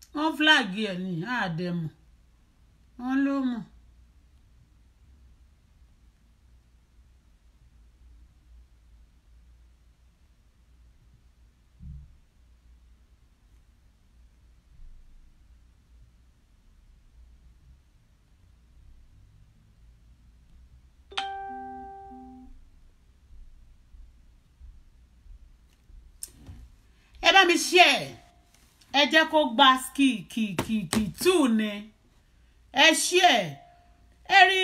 wọ́n flag ẹ̀ ní àdẹ̀mù wọ́n ló mọ̀. ẹ bá mi share ẹ jẹ́ kó gba kì tú ni ẹ share ẹ rí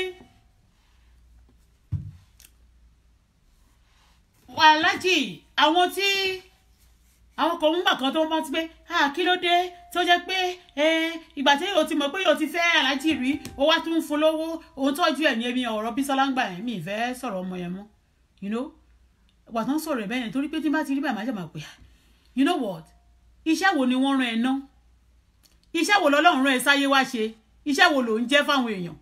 aláàjì àwọn tí àwọn kan ń gbà kan tó ń bá ti pé kí ló dé tó jẹ́ pé ìgbà tí o ti mọ̀ pé o ti fẹ́ aláàjì rí o wá tún fún lówó òun tọ́jú ẹ̀ ní ẹ̀mí ọ̀rọ̀ Bísọ́lá ń gbà ẹ̀ mi ìfẹ́ sọ̀rọ̀ ọmọ yẹn mọ́ you know wà tán sọ̀rọ̀ ẹ̀ bẹ́yẹn torí pé tí bá ti rí bàmá jẹ́ máa pè you know what iṣẹ́ wo ni wọ́n rán ẹ ná iṣẹ́ wo lọ́lọ́run rán ẹ sáyé wá ṣe iṣẹ́ wo ló ń jẹ́ fáwọn èèyàn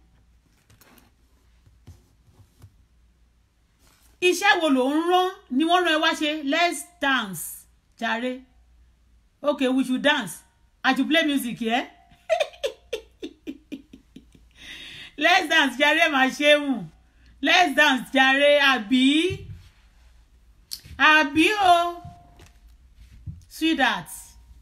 iṣẹ́ wo ló ń rán ni wọ́n rán ẹ wá ṣe let's dance jàre okay we should dance and you play music yeah? Let's dance jàre máa ṣe wù let's dance jàre àbí o sweetheart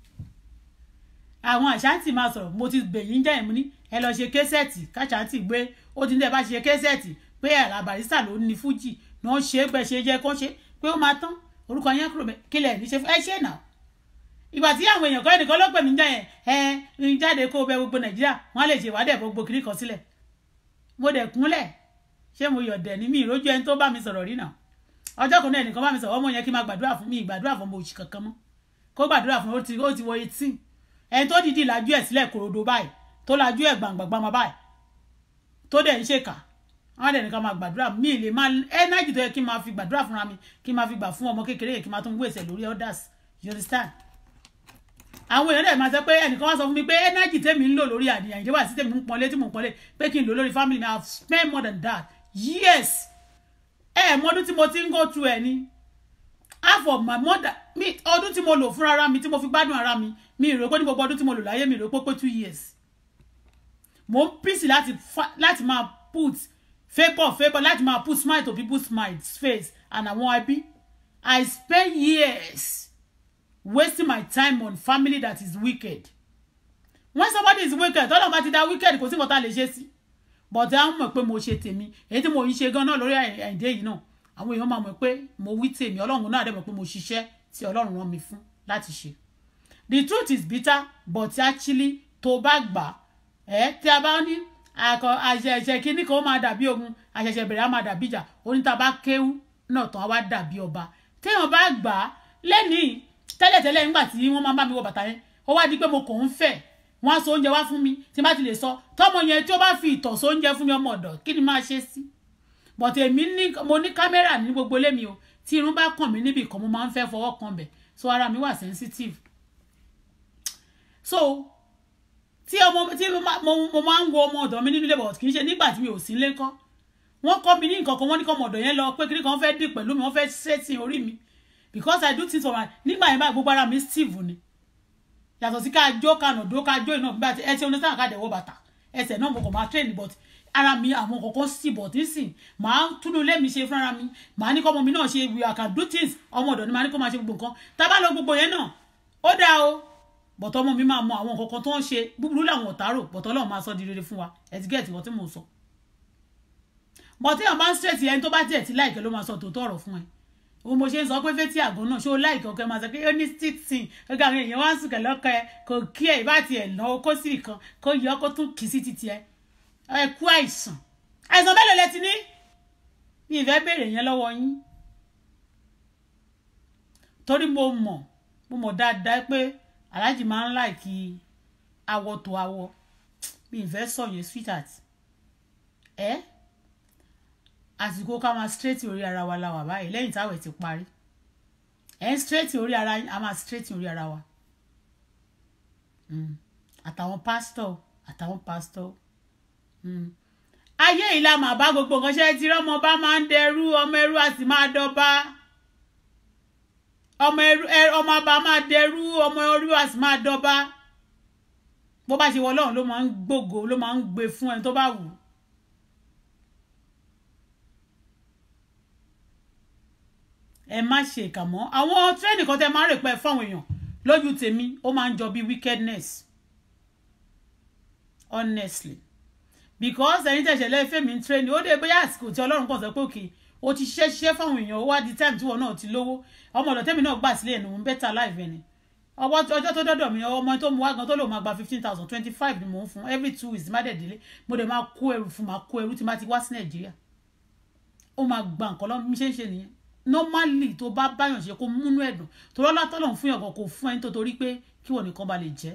àwọn àṣántì máa sọ̀rọ̀ mo ti bẹ̀yìn jẹ́ ìmú ní ẹ lọ ṣe késẹ̀tì káṣántì gbé ó ti ní ẹ bá ṣe késẹ̀tì pé àrà Barrister ló ní fújì náà ṣe pé ṣe jẹ́ kán ṣe pé ó máa tán orúkọ yẹn kúrò bẹ́ẹ̀ kílẹ̀ ní ṣe ẹ ṣe náà ìgbà tí àwọn èèyàn kan ẹnìkan ló pè mí jẹ́ yẹn ń jáde kó bẹ gbogbo Nàìjíríà wọ́n lè ṣe ìwádìí gbogbo kiri kan sílẹ̀ mo dẹ̀ kúnlẹ̀ ṣé mo yọ̀dẹ̀ ní mi ìrójú ẹni tó bá mi sọ̀rọ̀ rí náà ọjọ́ kan náà ẹnìkan bá mi sọ̀rọ̀ ọmọ yẹn kí n máa gbàdúrà fún mi ìgbàdúrà fún mo òṣì kankan mọ́ kó gbàdúrà fún ó ti wọ 18 ẹni tó dìdí lajú ẹ̀ sílẹ̀ kòròdó báyìí tó lajú ẹ̀ gbàngbàngbàmọ́ báyìí tó dẹ̀ ń ṣèkà wọ́n dẹ̀ nìkan máa gbàdúrà mí lè máa ẹ́nájì tó yẹ kí n máa fi gbàdúrà fúnra mi kí n máa fi gbà fún ọmọ kékeré yẹn kí n máa tún wéṣẹ̀ lórí others you understand àwọn èèyàn dẹ̀ máa sọ pé ẹnìkan wá sọ fún mi pé ẹ́nájì tèmi ń lò lórí àdìyàn ìjọba sí tèmi ń pọnlé tí mò ń pọnlé pé kí n lò lórí family mi I have spent more than that yes mọdún tí mo ti ń go through ẹ ní half of my mother mi ọdún tí mo lò fún ara mi tí mo fi gbádùn ara mi mi rò pé ní gbogbo ọdún tí mo lò láyé mi rò pé 2 years mo ń pèsè láti máa put favour láti máa put smile to people's minds face and àwọn ẹbí I spend years wasting my time on family that is wicked when somebody is wicked tọ́lọ́ bá ti da wicked kò sí nǹkan tá lè ṣe sí but àwọn mọ̀ pé mo ṣe tèmi èyí tí mo ń ṣe gan náà lórí àìdé yìí náà àwọn èèyàn máa mọ̀ pé mo wí tèmi ọlọ́run náà dẹ̀ mọ̀ pé mo ṣiṣẹ́ tí ọlọ́run rán mi fún láti ṣe the truth is bitter but actually tó bá gbà tí a bá ní àṣẹ̀ṣẹ̀ kínní kan ó máa dàbí ogun àṣẹ̀ṣẹ̀ bẹ̀rẹ̀ á máa dàbí ìjà oníta bá kéwú náà tán á wá dàbí ọba téèyàn bá gbà á lẹ́nìí tẹ́lẹ̀tẹ́lẹ̀ nígbà tí wọ́n máa bá mi wọ bàtà yẹn ó wá di pé mo kàn ń fẹ́ wọ́n á so oúnjẹ wá fún mi tí bá ti lè sọ tọ́mọ yẹn tí ó bá fi ìtọ̀ so oúnjẹ fún mi ọmọ ọ̀dọ̀ kí ni máa ṣe sí but èmi mo ní kámẹ́rà ní gbogbo ilé mi o tí irun bá kàn mí níbì kan mo máa ń fẹ́ fọwọ́ kan bẹ̀ so ara mi wà sensitive so tí mo máa ń wo ọmọ ọ̀dọ̀ mi nínú ilé but kì í ṣe nígbà tí mi ò sí nílé kọ́ wọ́n kọ́ mi ní nǹkan kan wọ́n ní kọ́ ọmọ ọ̀dọ̀ yẹn lọ pé kí kan fẹ́ dì pẹ̀lú mi wọ́n fẹ́ ṣètì orí mi because I do things for my nígbà yẹn báyìí gbogbo ara mi steve ni yàtọ̀ sí ká jó kànàdó ká jó iná bí ẹ ti oníṣẹ́ àkàdé wọ bàtà ẹsẹ̀ náà mo kàn máa train but ara mi àwọn kọ̀ọ̀kan sí but nísìn màá túnú ilé mi ṣe fúnra mi màá ní kọ́ ọmọ mi náà ṣe I can do things ọmọ ọ̀dọ̀ ni màá ní kó máa ṣe gbogbo nǹkan tá a bá lọ gbogbo yẹn náà ó dáa o but ọmọ mi máa mọ àwọn kọ̀ọ̀kan tó ń ṣe búburú làwọn ọ̀tárò but Ọlọ́run máa sọ di rere fún wa ẹ ti gẹ̀ẹ́tì wọ́n tí mò ń sọ but tí àwọn bá ń straight ẹni tó bá tiẹ̀ ti láìkẹ́ ló máa sọ tòótọ́ ọ̀rọ̀ fún ẹ òun mo ṣe ń sọ pé fẹ́ tí àgọ́ náà ṣé o láìkẹ́ ọkẹ́ máa sọ pé ó ní stick ọgá àwọn èèyàn wá ń sùkẹ́ lọ́kẹ́ kò kí ẹ̀ bá tiẹ̀ ná o kó sì kan kó yọ kó tún kì í sí titi ẹ kú àìsàn mélòó lẹ ti ní mi ìfẹ́ béèrè yẹn lọ́wọ́ yín torí mo mọ̀ dáadáa pé aláàjì máa ń láìkí awọ tó awọ mi ìfẹ́ sọ yẹn sweetheart àsìkò ká máa straight orí ara wa láwà báyìí lẹ́yìn táwẹ̀ ti parí straight orí ara a máa straight orí ara wa àtàwọn pásítọ̀ ayé yìí la máa bá gbogbo nǹkan ṣe tí ọmọ bá máa ń dẹrú ọmọ ẹrú a sì máa dọba ọmọ ọba máa dẹrú ọmọ ẹrú a sì máa dọba bó bá ṣe wọ Ọlọ́run ló máa ń gbógo ló máa ń gbé fún ẹni tó bá wù. Ẹ má ṣe ìkà mọ́ àwọn training kan tẹ́ máa rè pé fáwọn èèyàn lójú tèmi ó máa ń jọ bí wickedness honestly because ẹni tẹ̀sẹ̀ lẹ́fẹ̀ẹ́ mi ń training ó dé bóyá àsìkò tí Ọlọ́run kàn sọ pé òkè ó ti ṣiṣẹ́ fáwọn èèyàn ó wá di time tí wọn náà ti lówó ọmọ ọ̀dọ̀ tẹ́mi náà gbà sílẹ̀ ẹnu better life ẹni ọjọ́ tó dọ́dọ̀ mi ọmọ tó mu wá gan tó lò máa gba 15,000 25 ni mò ń fún every 2 weeks má dẹ̀ délé mo dẹ̀ máa kó ẹrù fún máa kó ẹrù tí má ti wá sí Nàìjíríà ó máa gba nǹkan lọ́wọ́ mi ṣe ń ṣe nìyẹn normally tó bá báyàn ṣe kó múnú ẹ̀dùn tó lọ́lá tọ́lọ̀ fún yàn kò fún ẹni tó torí pé kí wọ́n nìkan ba lè jẹ́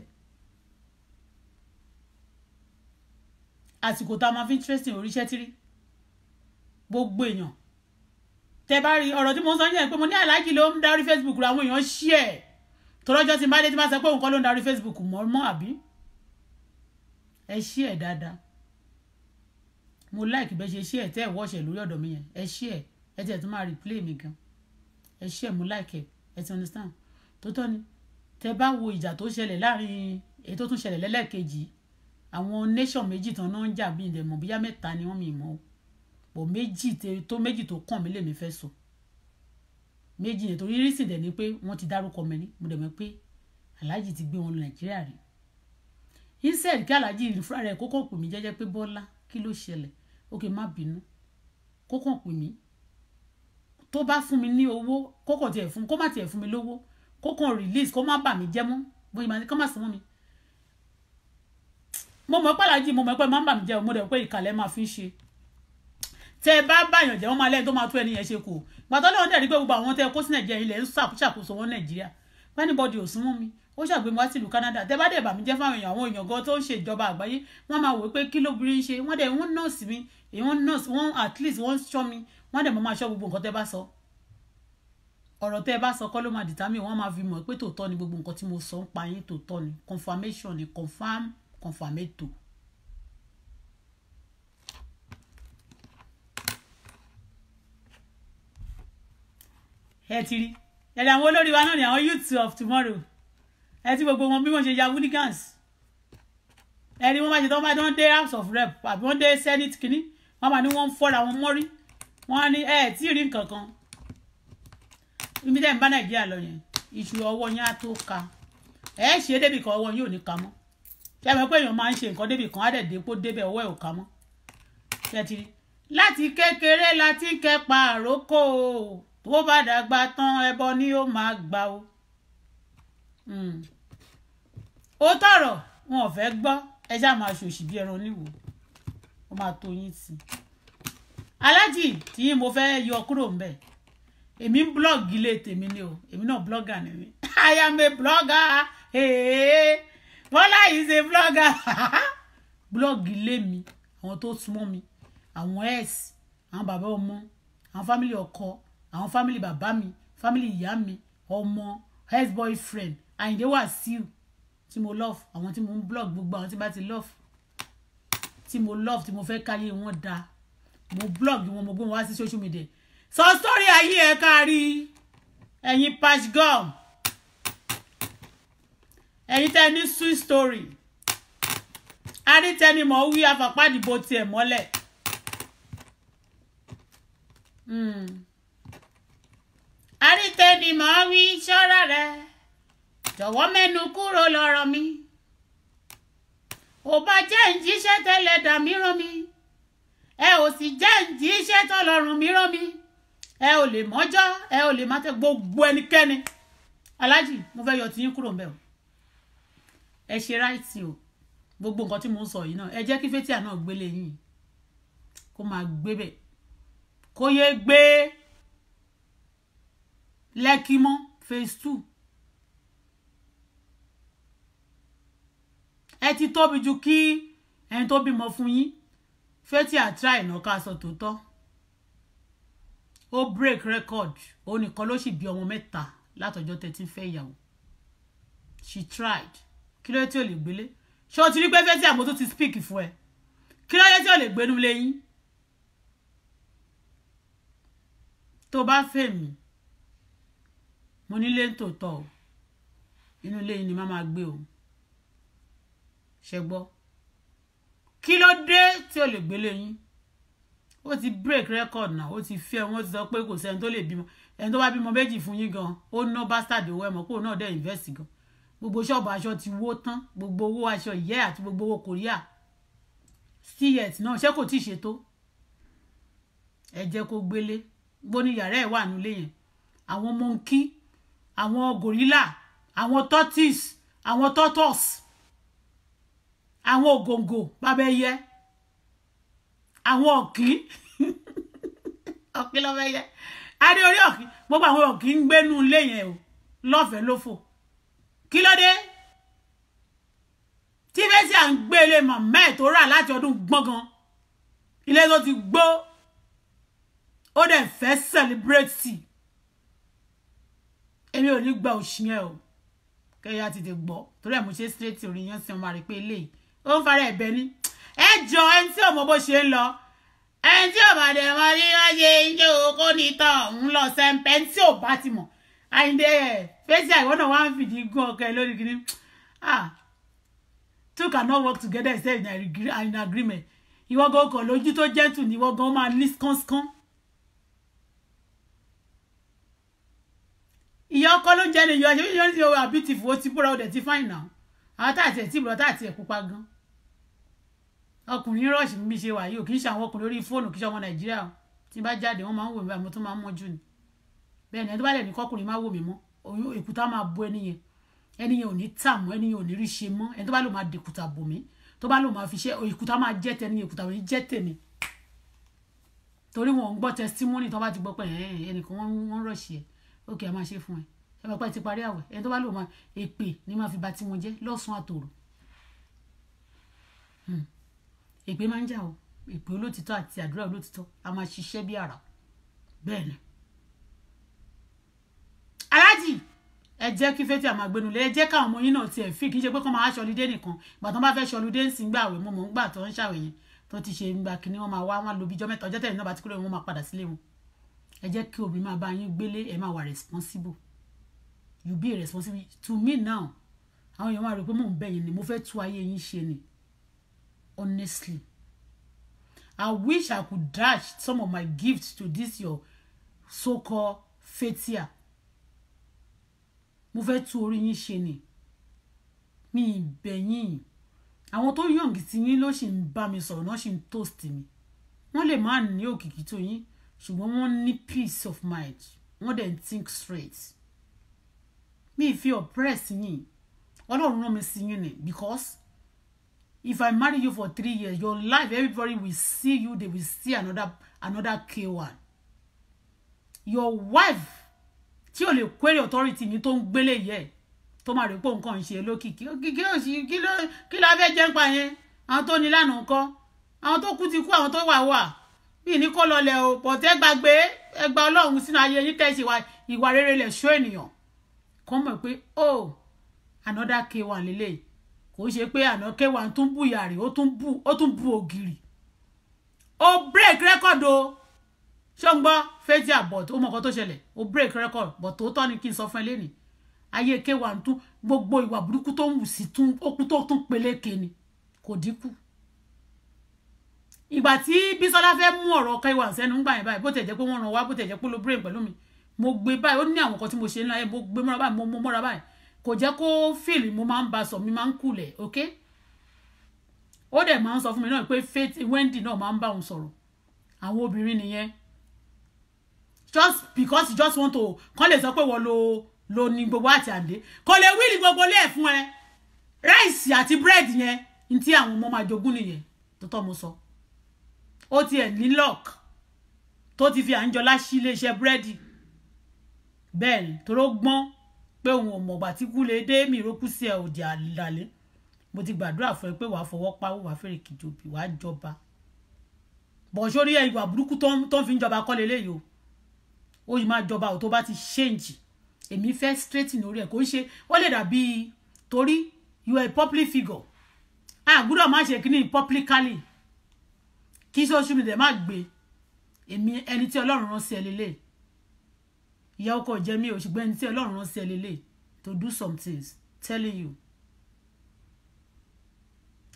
àsìkò tá a máa fi interesting oríṣẹ́ tírí gbogbo èèyàn tẹ bá rí ọ̀rọ̀ tí mo ń sọ yẹn pé mo ní Aláàjì ló ń darí Facebook àwọn èèyàn ṣí ẹ̀ tọ́lọ́jọ́ tí bá dé tí bá sọ pé òun kọ́ ló ń darí Facebook mọ́ àbí ẹ ṣí ẹ̀ dáadáa mo like bẹ́ẹ̀ ṣe ṣí ẹ̀ tẹ́ ẹ̀ wọ́ọ̀ṣẹ̀ lórí ọ̀dọ̀ mi yẹn ẹ ṣí ẹ̀ ẹ tẹ̀ tó máa replay mi gan ẹ ṣí ẹ̀ mo like ẹ ti understand tó tọ́ ni tẹ bá wo ìjà tó ṣẹlẹ̀ láàrin èyí tó tún ṣẹlẹ̀ lẹ́lẹ́kejì àwọn nation méjì tán náà ń jà bí ilẹ̀ mọ̀ bóyá mẹ́ta ni wọ́n mi mọ́ bò méjì tó kàn mí lèmi fẹ́ sọ méjì yẹn torí rísì dẹ̀ ni pé wọ́n ti dárúkọ mi ní mo dẹ̀ mọ̀ pé Aláàjì ti gbé wọn lọ Nàìjíríà rí instead kí Aláàjì fúnra rẹ̀ kókò pè mí jẹ́jẹ́ pé Bọ́lá kí ló ṣẹlẹ̀ ókè má bínú kókò pè mí tó bá fún mi ní owó kókò tiẹ̀ fún kó má tiẹ̀ fún mi lówó kókò release kó má bà mí jẹ́ mọ́ bóyá ìmọ̀ ní kó má sọ mọ́ mi mo mọ̀ pé Aláàjì mo mọ̀ pé má bà mí jẹ́ mo dẹ̀ pé ìkàlẹ̀ máa fi ṣe tẹ bá báyàn jẹ́ wọ́n máa lẹ́yìn tó máa tó ẹni yẹn ṣe kù gbàtọ́ lọ́wọ́ dẹ̀ rí pé gbogbo àwọn tẹ kó sí Nàìjíríà ilẹ̀ ń ṣàkóso wọn Nàìjíríà anybody ò sún mọ́ mi ó ṣàgbé mi wá sílùú Canada tẹ bá dẹ̀ bà mí jẹ́ fáwọn èèyàn àwọn èèyàn gan tó ń ṣe ìjọba àgbáyé wọ́n máa wò pé kí lóbìnrin ṣe wọ́n dẹ̀ wọ́n nọ́ọ̀sì mi wọ́n nọ́ọ̀sì wọ́n at least wọ́n ṣọ́ mi wọ́n dẹ̀ máa ṣọ́ gbogbo nǹkan tẹ bá sọ ọ̀rọ̀ tẹ bá sọ kọ́ ló máa determine wọ́n máa fi mọ̀ pé tòótọ́ ni gbogbo nǹkan tí mo sọ ń pa yín tòótọ́ ni confirmation ni confirmato. ẹ ti rí ẹ̀rẹ̀ àwọn olórí wa náà ni àwọn youth of tomorrow ẹ ti gbogbo wọn bí wọ́n ṣe ya hooligans ẹni wọ́n bá ṣe tó bá dán dé house of rep àbí wọ́n dé senate kìíní wọ́n máa ní wọ́n ń fọ́ra wọn mọ́rí wọ́n á ní tí ì rí nǹkan kan ibi tẹ́ ń bá Nàìjíríà lọ yẹn iṣu ọwọ́ yẹn á tó ka ṣe débì kan ọwọ́ yóò ní ka mọ́ ṣé ẹ mọ̀ pé èèyàn máa ń ṣe nǹkan débì kan á dẹ̀ dépò débẹ̀ ọwọ́ ẹ̀ ò ka mọ́ ṣé ẹ ti rí láti kékeré láti kẹ́pa àrókò tó bá dàgbà tán ẹbọ ni ó máa gbà ó ó tọrọ wọn ò fẹ́ gbọ́ ẹ ṣáà máa ṣòṣì bí ẹran oníwò ó máa tó yín sí Aláàjì tí mo fẹ́ yọ kúrò ńbẹ̀ èmi ń blog ilé tèmi ni o èmi náà blogger ni mi I am a blogger Bọ́lá is a blogger blog ilé mi àwọn tó súnmọ́ mi àwọn ex àwọn bàbá ọmọ àwọn family ọkọ àwọn family bàbá mi family ìyá mi ọmọ ex boyfriend Àyìndé Wàsíù tí mo love àwọn tí mo ń blog gbogbo àwọn tí bá ti love tí mo love tí mo fẹ́ káyé wọn dáa mo blog wọn mo gbé wọn wá sí social media sọ story ayé ẹ kárí ẹ̀yin patch gum ẹ̀yin tẹ́ ní sweet story arítẹni mọ̀ wí afàpádìbò tiẹ̀ mọ́lẹ̀ arítẹni mọ̀ wí ṣọ́ra rẹ̀ jọ̀wọ́ mẹ́nu kúrò lọ́rọ̀ mi ò bá jẹ́ ìjíṣẹ́ tẹ́lẹ̀ dà mí rán mi ẹ ò sì jẹ́ ìjíṣẹ́ tọ́lọ́run mi rán mi ẹ ò lè mọ́jọ́ ẹ ò lè má tẹ́ gbogbo ẹnikẹ́ni Aláàjì mo fẹ́ yọ tiyín kúrò ńbẹ̀ o ẹ ṣe ráìtì o gbogbo nǹkan tí mo ń sọ yìí náà ẹ jẹ́ kí fétíà náà gbélé yín kó máa gbé bẹ̀ kó yé gbé Lẹ́kí mọ́ phase 2 ẹ ti tóbi ju kí ẹni tó bímọ fún yín fétíà try náà ká sọ tòótọ́ ó break record ó nìkan ló sì bí ọmọ mẹ́ta látọjọ́ tẹ́ tí ń fẹ́ ìyàwó she tried kí ló dé tí ò lè gbélé ṣé o ti rí pé fẹ́ tí àmọ́ tó ti speak fún ẹ kí ló dé tí ò lè gbénú lẹ́yìn tó bá fẹ́ mi mo nílé ń tòótọ́ o inú ilé yìí ni má máa gbé o ṣé gbọ́ kí ló dé tí ó lè gbélé yín ó ti break record náà ó ti fẹ́ wọ́n ti sọ pé kò sẹ́ni tó lè bímọ ẹni tó bá bímọ méjì fún yín gan ó ná bastard owó ẹ̀mọ́ kó náà dẹ̀ invest gan gbogbo ṣọ́ọ̀bù aṣọ ti wó tán gbogbo owó aṣọ ìyẹ́ àti gbogbo owó Korea still yet náà ṣé kò tí ì ṣètò ẹ jẹ́ kó gbélé bó ní yàrá ẹ̀ wà nílé yẹn àwọn monkey àwọn gorilla àwọn tortoise àwọn tortoise àwọn ògòǹgò bábẹ́yẹ àwọn ọ̀kín ọ̀kín lọ́bẹ́yẹ adé orí ọ̀kín gbogbo àwọn ọ̀kín ń gbénú ilé yẹn o lọ́fẹ̀ẹ́ lófò kí ló dé tí bẹ́sì à ń gbé ilé màmá ẹ̀ tó rà láti ọdún gbọ́ngàn ilé tó ti gbó ó dẹ̀ fẹ́ celebrate sí èmi ò ní gba òṣì yẹn o kẹ́yà ti dé gbọ́ torí ẹ̀ mo ṣe straight orí yẹn sí ọmọ rẹ̀ pé eléyìí ó ń fara ẹ̀bẹ̀ ní ẹ jọ ẹni tí ò mọ bó ṣe ń lọ ẹni tí ò bá dẹ̀ mọ bí wọ́n ṣe ń jẹ́ okó ní tán ń lọ sẹ́ńpẹ́ ẹni tí ò bá ti mọ̀ àyíndé ẹ̀ fẹ́sí àìwọ́n náà wá ń fìdí gún ọkẹ́ lórí kìíní two cannot work together except in agreement ìwọ́gàn ọkọ̀ lójú tó gentle ní ìwọ́gàn ó máa ní skánskán ìyá ọkọ ló ń jẹ́ ní ìyá ṣe yóò ní owó àbítìfù ó ti búra ó dẹ̀ ti fáìn náà àwọn táàtì ẹ̀ tí ìbúra táàtì ẹ̀ pupa gan ọkùnrin rọ́ọ̀ṣì mi ṣe wà yìí ò kì í ṣe àwọn ọkùnrin orí fóònù kì í ṣe ọmọ Nàìjíríà tí bá jáde wọ́n máa ń wò mí àmọ́ tó máa ń mọ́jú ni bẹ́ẹ̀ ni ẹni tó bá lẹ̀ ní kọ́kùnrin máa wò mí mọ́ èkúta máa bó ẹni yẹn ò ní tà mọ́ ẹni yẹn ò ní rí ṣe mọ́ ẹni tó bá lò máa dèkúta bò mí tó bá lò máa fi ṣe èkúta máa jẹ́ tẹni èkúta ò ní jẹ́ tèmi torí wọn ń gbọ́ testimony tó bá ti gbọ́ pé ẹnìkan wọ́n rọ̀ṣì ẹ̀ ókè a máa ṣe fún ẹ ẹ mọ̀ pé ti parí àwẹ̀ ẹni tó bá lò máa èpè ní máa fi ba tí wọn jẹ́ lọ́sàn-án àtòrò èpè máa ń jà o èpè olótìtọ́ àti àdúrà olótìtọ́ a máa ṣiṣẹ́ bí àrà bẹ́ẹ̀ ni aláàjì ẹ jẹ́ kí fẹ́tì àmà gbẹnulẹ̀ ẹ jẹ́ káwọn ọmọ yín náà tiẹ̀ fi kì í ṣe pé kọ́ máa ṣọlídé nìkan ìgbà tó bá fẹ́ ṣọlídé ń sìn gbà àwẹ̀ mọ́ ń gbà tó ń ṣàwẹ̀ yẹn tó ti ṣe ń gbà kíní wọn máa wá wọn lo bíjọ́ mẹ́ta ọjọ́ tẹ̀lé náà bá ti kúrò wọn máa padà sílé wọn ẹ jẹ́ kí obìnrin máa bá yín gbélé ẹ máa wà responsible you be responsible to me now àwọn èèyàn máa rò pé mò ń bẹ̀ yín ni mo fẹ́ tú ayé yín ṣe ni honestly I wish I could dash some of my gifts to this your so-called faithia mo fẹ́ tú orí yín ṣe ni mi bẹ̀ yín àwọn tó yọ̀ǹgì tí yín ló ṣì ń bá mi sọ̀rọ̀ náà ṣì ń toast mi wọ́n lè má ní òkìkí tó yín ṣùgbọ́n wọ́n ní peace of mind wọ́n dẹ̀ think straight mi fi oppress yín ọlọ́run rán mi sí yín ni because if I marry you for 3 years your life everybody will see you they will see another K1 your wife tí o lè query authority mi tó ń gbélé yẹ tó máa rí pé nǹkan ń ṣe lókìkí kí ló fẹ́ jẹ́ ń pa yẹn àwọn tó ní lánàá ńkọ́ àwọn tó kú ti kú àwọn tó wà bí ní kó lọlẹ̀ o pọ̀tẹ́ gbàgbé ẹgbà ọlọ́run sínú ayé yín kẹ́sì ìwà rere lẹ̀ ṣó ènìyàn kọ́ mọ̀ pé another K1 lélẹ̀ kò ṣe pé àná K1 tún bú ìyá rẹ̀ ó tún bú ògiri ó break record o ṣó ń gbọ́ fẹ́tí àbọ̀t ó mọ̀ nǹkan tó ṣẹlẹ̀ ó break record but tó tọ́ ni kí n sọ fún ẹ lẹ́nìí ayé K1 tún gbogbo ìwà burúkú tó ń wù sí okú tó tún peléke ni kò dínkù ìgbà tí Bísọ́lá fẹ́ mú ọ̀rọ̀ K1 sẹ́nu ń gbà yẹn báyìí bó tẹ̀ jẹ́ pé wọ́n ràn wá bó tẹ̀ jẹ́ pé ló brain pẹ̀lú mi mo gbé báyìí ó ní àwọn kan tí mo ṣe ńlá yẹn mo gbé mọ́ra báyìí mo mọ́ra báyìí kò jẹ́ kó fíìlì mo máa ń ba sọ mi máa ń kulẹ̀ ok ó dẹ̀ máa ń sọ fún mi náà pé Faith Wendy náà máa ń bá òun sọ̀rọ̀ àwọn obìnrin nìyẹn just because you just want to kàn lè sọ pé wọ́n lo ní gbogbo àti àdé kò lè wíìlì gbogbo lé ẹ̀ fún ẹ ráìsì àti búrẹ́dì yẹn ní tí àwọn ọmọ máa jogún nìyẹn tó tọ́ mo sọ ó tiẹ̀ ní lock tó ti fi Àńjọlá sí iléeṣẹ́ búrẹ́dì bẹ́ẹ̀ ni tó ló gbọ́n pé òun ò mọ̀gbà tí kú lè dé mi ìrókù sí ẹ òdì àlàlé mo ti gbàdúrà fún ẹ pé wàá fọwọ́ pawó wàá fèrè kìjòbì wàá jọba bọ̀ sórí ẹ ìwà burúkú tó ń fi ń jọba kọ́ leléyìí o ó yìí máa jọba ò tó bá ti change èmi fẹ́ straighten orí ẹ̀ kò ń ṣe ó lè dàbí torí you are a public figure gbúdọ̀ má ṣe kíní publicly kí social media má gbé èmi ẹni tí Ọlọ́run rán sí ẹ lélẹ̀ ìyá ọkọ jẹ́ mi ò ṣùgbọ́n ẹni tí Ọlọ́run rán sí ẹ lélẹ̀ to do some things telling you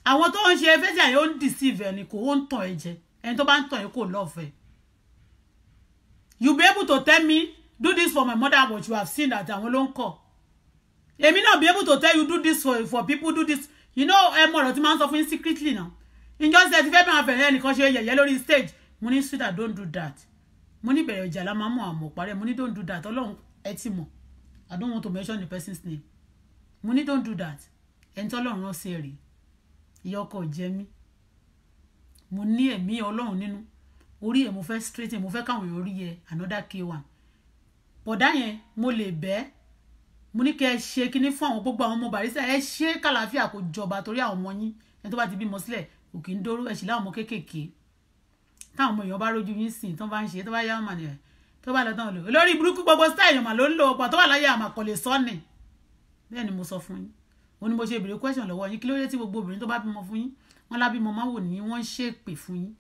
àwọn tó ń ṣe facial yẹn ó ń deceive ẹni kò ó ń tàn ẹ jẹ ẹni tó bá ń tàn ẹ kò love ẹ. You be able to tell me do this for my mother but you have seen that àwọn ló ń kọ̀. Èmi náà be able to tell you do this for people do this. You know ẹ mọ̀ ọ̀rọ̀ tí máa ń sọ fún yín secretly now. Just that if ẹ bá wọn fẹ̀rẹ̀ ẹnìkan ṣe yẹ̀yẹ́ lórí stage mo ní sweetheart don't do that. Mo ní bẹ̀rẹ̀ ọjà la máa mọ̀ àmọ̀ parẹ́ mo ní don't do that Ọlọ́run ẹ ti mọ̀. I don't want to mention the person's name. Mo ní don't do that. Ẹni tí Ọlọ́run rán sí ẹ rí. Ìyá ọkọ jẹ mí. Mo ní ẹ̀mí Ọlọ́run nínú. Orí ẹ̀ mo fẹ́ straight mo fẹ́ káwọn èèyàn rí ẹ another K1. Bọ̀dá yẹn mo lè bẹ́. Mo ní kẹ́ ẹ ṣe kíní fún àwọn gbogbo àwọn ọmọ Barrister ẹ ṣe kàlàáfíà kó jọba torí àwọn ọmọ yín. Ẹni tó bá ti bímọ sílẹ̀ kò kí ń dóró ẹ sì láwọn ọmọ kéékèèké. Táwọn ọmọ èèyàn bá rójú yín sìn tó bá ń ṣe tó bá yá ọmọ nìyẹn tó bá lọ tán lò lórí burúkú gbogbo style èèyàn mà ló ń lò ọ̀pọ̀ tó wà láyé àmà kò lè sọ ni. Bẹ́ẹ̀ ni mo sọ fún yín. Ó ní mo ṣe béèrè question lọ́wọ́ yín kí ló dé tí gbogbo obìnrin tó bá bímọ fún yín wọ́n lábímọ máa wò ní wọ́n ń ṣépè fún yín.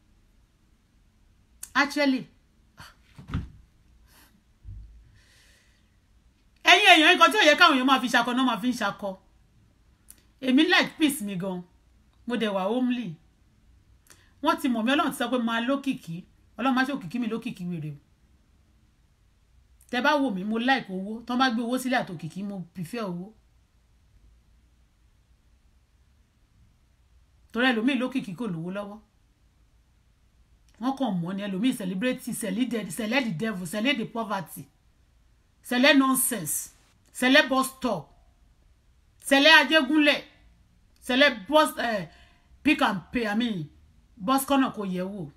Actually ẹ̀yin èèyàn nǹkan tí ó yẹ káwọn èèyàn máa fi ṣakọ náà máa fi ń ṣakọ. Èmi like peace mi gan mo dẹ̀ wà homely. Wọ́n ti mọ̀ mí Ọlọ́run ti sọ pé máa lókìkí Ọlọ́run máa ṣe òkìkí mi lókìkí wèrè o. Tẹ́ bá wò mí mo like owó tán bá gbé owó sílẹ̀ àtòkìkí mo prefer owó. Torí ẹlòmíì lókìkí kò lówó lọ́wọ́. Wọ́n kàn mọ̀ ní ẹlòmíì celebrate sell the devil sell the poverty sell nonsense sell bus stop sell Ajégúnlẹ̀ sell bus pick and pay bus corner kò yẹ̀ wò.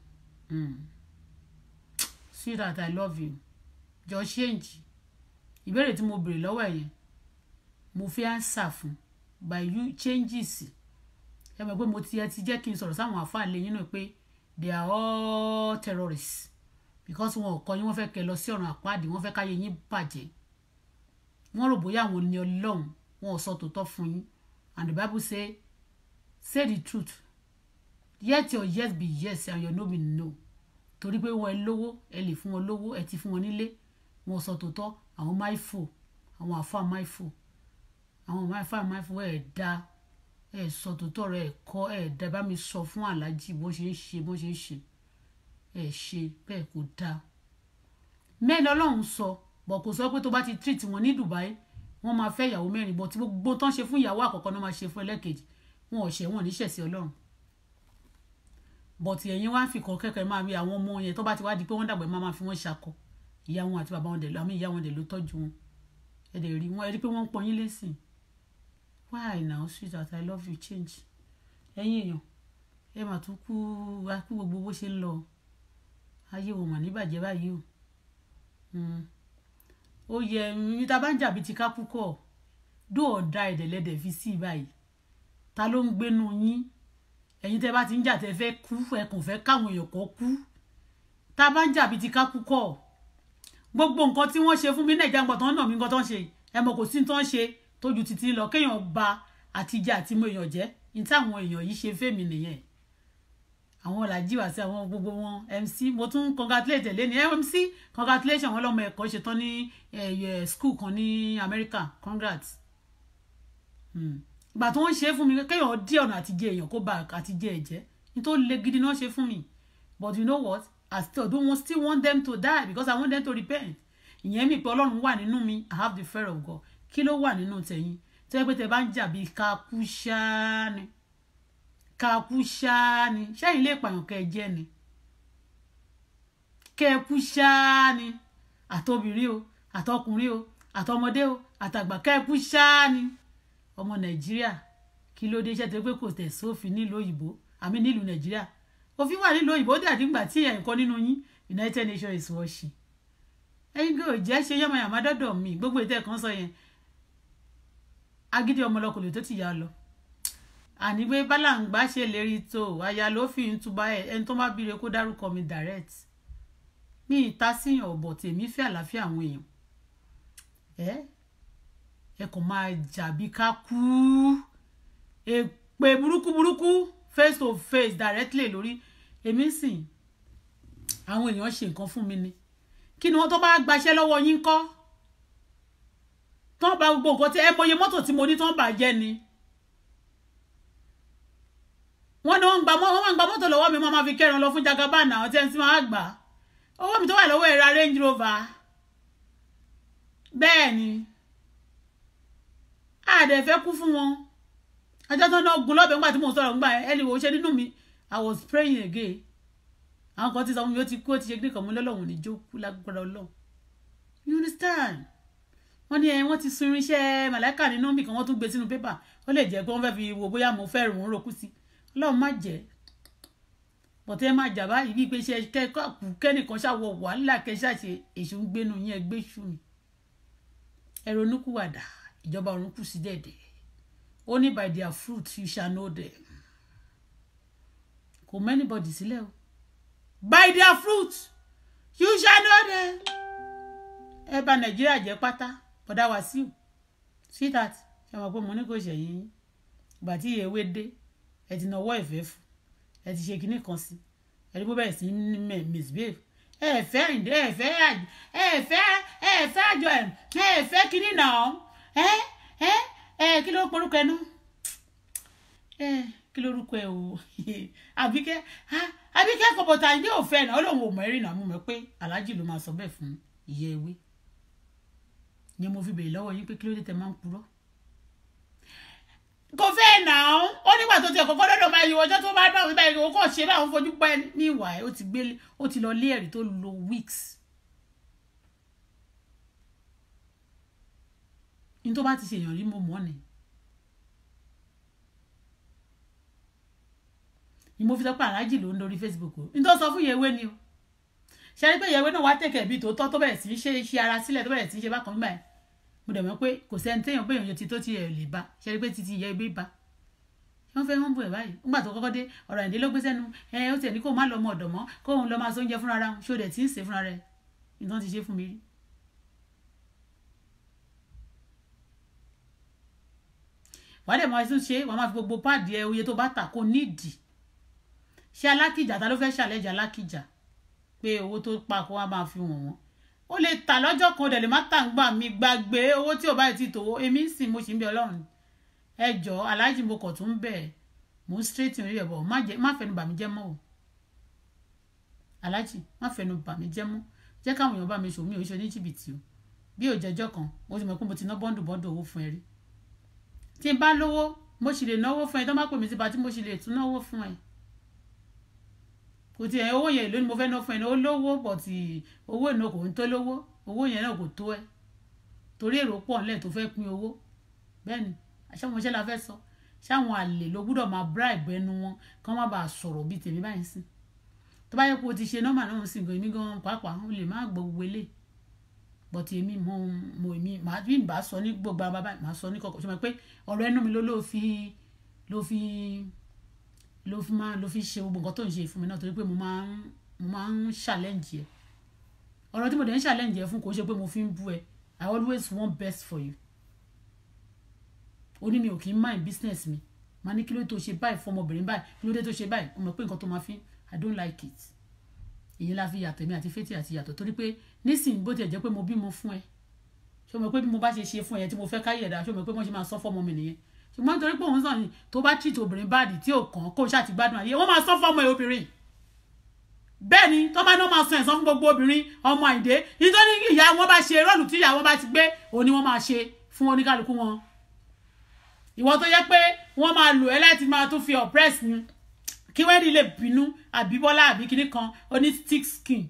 See that I love you. Jọ change. Ìbéèrè tí mo béèrè lọ́wọ́ ẹ̀ yẹn mo fi answer fún by you changes. Ẹ mọ̀ pé mo ti jẹ́ kí n sọ̀rọ̀ sáwọn àfáà lè yín náà pé they are all terrorists because wọn ò kọ́ yín wọ́n fẹ́ kẹ́ lọ sí ọ̀run àpáàdì wọ́n fẹ́ káyé yín bàjẹ́. Wọ́n rò bóyá àwọn ni Ọlọ́run wọn ò sọ tòótọ́ fún yín and the Bible say the truth. Yet your yes be yes and your no be no. Torí pé wọ́n ẹ lówó ẹ lè fún wọn lówó ẹ ti fún wọn nílé wọn sọ tòótọ́ àwọn máìfò àwọn àfáà máìfò àwọn máìfò ẹ̀ dá ẹ̀ sọ tòótọ́ rẹ̀ ẹ̀ kọ́ ẹ̀ dá bá mi sọ fún aláàjì bó ṣe ń ṣe ẹ̀ ṣe bẹ́ẹ̀ kò dáa. Mẹ́rin Ọlọ́run sọ bọ̀ kò sọ pé tó bá ti treat wọn ní Dubai wọ́n máa fẹ́ ìyàwó mẹ́rin bọ̀ tí gbogbo tán ṣe fún ìyàwó àkọ́kọ́ náà máa ṣe fún ẹlẹ́kejì wọn ò ṣẹ̀ wọn níṣẹ̀ sí Ọlọ́run. But ẹ̀yin wá fi kan kẹ́kẹ́ máa rí àwọn ọmọ yẹn tó bá ti wá di pé wọ́n dàgbà máa fi wọ́n ṣakọ ìyá wọn àti bàbá wọn dẹ̀ lọ àmì ìyá wọn dẹ̀ ló tọ́jú wọn ẹ dẹ̀ rí wọn ẹ rí pé wọ́n ń pọn yín lẹ́sìn. Why now sweetheart I love you change. Ẹ̀yin èèyàn ẹ mà tún kú gbogbo bó ṣe ń lọ ayé wọn mà ní bàjẹ́ báyìí o. Ó yẹ mi ta bá ń jà bí ti ká púpọ̀ dó ọ̀dà ẹ̀dẹ̀lẹ́dẹ̀ fi sí báyìí ta ló ń gbénu yín. Ẹ̀yin tẹ́ bá ti ń jà tẹ́ fẹ́ kú ẹ kàn fẹ́ káwọn èèyàn kó kú tá bá ń jà bí ti ká kú kọ́ gbogbo nǹkan tí wọ́n ṣe fún mi Nàìjíríà nǹkan tán náà mi nǹkan tán ṣe ẹ mọ̀ kò sí tán ṣe tójú títí lọ kéèyàn ba àtijọ́ àti mo èèyàn jẹ́ ní táwọn èèyàn yìí ṣe fẹ́mi nìyẹn. Àwọn Ọlájí wá sí àwọn gbogbo wọn MC mo tún congratulate lé ní MC congratulation wọn lọ́mọ ẹ̀kọ́ ṣe tán ní school kan ní America congrats. Ìgbà tó wọ́n ṣe fún mi kéèyàn dí ọ̀nà àtijọ́ èèyàn kó ba àtijọ́ ẹ̀ jẹ́ ní tó le gidi náà ṣe fún mi but you know what I still want them to die because I want them to repent. Ìyẹn mi pé Ọlọ́run wà nínú mi I have the fear of God. Kí ló wà nínú tẹ̀yin tó yẹ pé tẹ bá ń jà bí kakú ṣáá ni ṣẹ́yìn lè pààyàn kẹ́ ẹ jẹ́ ni kẹ́ẹ̀kú ṣáá ni àtobìnrin o àtọkùnrin o àtọmọdé o àtàgbà kẹ́ẹ̀kú ṣáá ni. Ọmọ Nàìjíríà kí ló dé iṣẹ́ tó pé kò tẹ̀ sófin nílùú òyìnbó àmì nílùú Nàìjíríà òfin wà nílùú òyìnbó dàdí ìgbà tí ẹ̀ǹkan nínú yín United Nations is watching. Ẹ̀yin kò jẹ́ ṣe yánmayàmá dọ́dọ̀ mi gbogbo ètò ẹ̀kan sọ yẹn agídí ọmọlọkùnrin tó ti yá lọ. Àní pé bálàǹgbá ṣe lérí tó aya ló fi ń tuba ẹni tó má bíire kó dárúkọ mi direct. Mi ìta síyàn ọ̀bọ̀ tèmi fẹ́ àlàáfíà àwọn èèyàn. Ẹ kàn máa jà bí ká kú èpè burúkú face to face directly lórí èmi sìn àwọn èèyàn ṣe nǹkan fún mi ni kí ni wọ́n tó bá gbaṣẹ́ lọ́wọ́ yín kọ́ tó bá gbogbo nǹkan tí ẹ mọye mọ́tò tí mo ní tó ń bàjẹ́ ni náà wọ́n máa ń gba mọ́tò lọ́wọ́ mi, wọ́n máa fi kẹ́ran lọ fún Jagaban àwọn tí ẹni tí máa gbà owó mi tó wà lọ́wọ́ ẹ̀ra Range Rover. Bẹ́ẹ̀ ni àdẹ̀ fẹ́ kú fún wọn. Ọjọ́ tó náà gun lọ́bẹ̀ nígbà tí mo sọ̀rọ̀ nígbà ẹni wo ṣe nínú mi I was praying again. Àwọn kan ti sọ fún mi ó ti kú ó ti ṣe gbé kan mú lọ́lọ́run ní jókòó lágbára Ọlọ́run. You understand? Wọ́n ní wọ́n ti sun irinṣẹ́ màláìkà nínú mi kan wọ́n tún gbé sínú pépà. Ó lè jẹ́ pé wọ́n fẹ́ fi wo bóyá mo fẹ́ rùn roku sí. Ọlọ́run má jẹ́. Bọ̀tẹ́ má jà báyìí bí pé ṣe kẹ́nìkan ṣàwọ̀ wàhálà kẹ́ṣà ṣe èṣù ń gbénu yín ẹgbẹ́ ṣù mi. Ẹ ronúkúwàdà ìjọba ọ̀run kù sí dẹ̀dẹ̀. Only by their fruit you shall know them. Kò mẹ́nibọ̀dì sílẹ̀ o. By their fruit you shall know them. Ẹ bà Nàìjíríà jẹ́ pátá bọ̀dá Wàsíù. See that? Ẹ mọ̀ pé mo ní kò ṣẹ̀yìn. Ìgbà tí ewé dé ẹ ti nawọ́ ìfẹ́ fún. Ẹ ti ṣe kinní kan sí. Ẹ rí bó bẹ̀rẹ̀ sí ní misbehave. Ẹ fẹ́ àjọ ẹ̀. Ẹ fẹ́ kinní náà. Kí ló porúkọ ẹ náà? Kí ló rúkọ ẹ o? Àbíkẹ́ kọ̀bọ̀tà ní òfẹ́ náà Ọlọ́run ò mọ̀ ẹ́rì náà mú mi pé Aláàjì ló máa sọ bẹ́ẹ̀ fún ìyá ewé. Yẹn mo fi bèrè lọ́wọ́ yín pé kí ló dé tẹ máa ń purọ́. Kò fẹ́ náà ó nígbà tó ti ẹ̀kọ́ lọ́dọ̀ máa yọ ọjọ́ tó bá bá òun báyìí ó kò ṣe báwọn fojú pẹ́ ní ìwà ẹ̀ ó ti lọ lé ẹ̀rí tó lo weeks. Ní tó bá ti ṣèyàn rí mo mọ̀ ni. Ni mo fi sọ pé Aláàjì ló ń lórí Facebook o. Ní tó sọ fún Yewé ni o. Ṣé rí pé Yewé náà wá tẹ̀kẹ̀ bí tó bẹ̀rẹ̀ sí ṣe ara sílẹ̀ tó bẹ̀rẹ̀ sí ṣe bákan nígbà yẹn. Mo dẹ̀ mọ̀ pé kò sẹ́ni téèyàn pé èèyàn ti tó ti ẹ̀ lè bá. Ṣé rí pé títí ìyá ẹbí bá. Wọ́n fẹ́ wọ́n bù ẹ̀ báyìí. Nígbà tó kọ́kọ́ dé ọ̀rọ̀ Àyìndé ló gbé sẹ́nu. Ó tiẹ̀ ní kó má lọ ọmọ ọ̀dọ̀ mọ́ kó òun lọ máa sọ oúnjẹ fúnra ra wọn. Ṣé o dẹ̀ tí ń ṣe fúnra rẹ̀? Nǹkan ti ṣe fún mi rí. Wàá dẹ̀ máa tún ṣe wàá máa fi gbogbo páàdì ẹ oye tó bá tà kó nídìí. Ṣé Alákìjà ta ló fẹ́ ṣàlẹ́jà Alákìjà pé owó tó pa kó wá máa fi wọ̀n wọ́n. Ó lè tà lọ́jọ́ kan dẹ̀ lè má tà ń gbà mí gbàgbé owó tí ò bá ti tòwó èmi ń sìn mo sì ń bẹ Ọlọ́run. Ẹ jọ̀ọ́ Aláàjì mo kọ̀ tún bẹ̀ mo ń straight rí ẹ̀ bọ̀ má fẹnu bà mí jẹ́ mọ́ o. Aláàjì má fẹnu bà mí jẹ́ mọ́ jẹ́ káwọn èèyàn bá mi ṣòwò mi ò ṣe ní jìbìtì o. Bí ò jẹjọ́ kan mo ti mọ̀ pé mo ti ná bọ́ndù owó fún ẹ rí. Tí n bá lówó mo sì lè náwó fún ẹ tó má pè mí sí bá tí mo sì lè tún náwó fún ẹ. Kò tí ẹ̀ owó yẹn ló ní mo fẹ́ ná fún ẹ ó lówó bọ̀ tí owó ìná kò ń tó lówó owó yẹn náà kò tó ẹ torí èrò pọ̀ ńlẹ̀ tó fẹ́ pín owó bẹ́ẹ̀ ni àṣàmọ̀ṣẹ́ la fẹ́ sọ ṣáwọn àlè ló gbúdọ̀ máa bribe ẹnu wọn kán má bàa sọ̀rọ̀ bíi tèmi báyìí sí tó bá yẹ kó o ti ṣe nọ́mà náà sí nǹkan èmi gan pàápàá ó lè má gbọ́ gbogbo ilé bọ̀tì èmi mo èmi màá bí n bá sọ ní gbogbo abábá màá sọ ní kọ̀kọ̀ ṣe mọ̀ pé ọ̀rọ̀ ẹnu mi ló fi ṣe gbogbo nǹkan tó ń ṣe fún mi náà torí pé mo máa ń challenge ẹ ọ̀rọ̀ tí mo dẹ̀ ń challenge ẹ fún kò ṣe pé mo fi ń bú ẹ I always want best for you ó ní mi ò kí ń mind business mi màá ní kí ló tó ṣe báyìí fọmọbìnrin báyìí kí ló dé tó ṣe báyìí o mọ̀ pé nǹkan tó máa fi I don't like it èyí la fi yàtọ̀ mi àti Faith àti yàtọ̀ torí pé nísìnyí bó tiẹ̀ jẹ́ pé mo bímọ fún ẹ ṣé o mọ̀ pé bí mo bá ṣe fún ẹ tí mo fẹ́ káyẹ̀ ẹ̀dá ṣé o mọ̀ pé wọ́n ṣe máa sọ fọ́mọ mi nìyẹn ṣùgbọ́n nítorí pé òun sàn ní tó bá treat obìnrin báàdì tí ò kàn kó ṣáà ti gbádùn ayé wọ́n máa sọ fọ́mọ ẹ obìnrin bẹ́ẹ̀ ni tó bá náà máa sọ ẹ̀sán fún gbogbo obìnrin ọmọ Àyìndé nítorí ìyá wọn bá ṣe rọ́ọ̀lù tí ìyá wọn bá ti gbé òun ni wọ́n máa ṣe fún oníkálukú wọn ìwọ tó yẹ pé wọ́n máa lò ẹ́ láti máa tún fi oppress ni kí wẹ́ẹ́dì lè bínú àbí Bọ́lá àbí kinní kan oní thick skin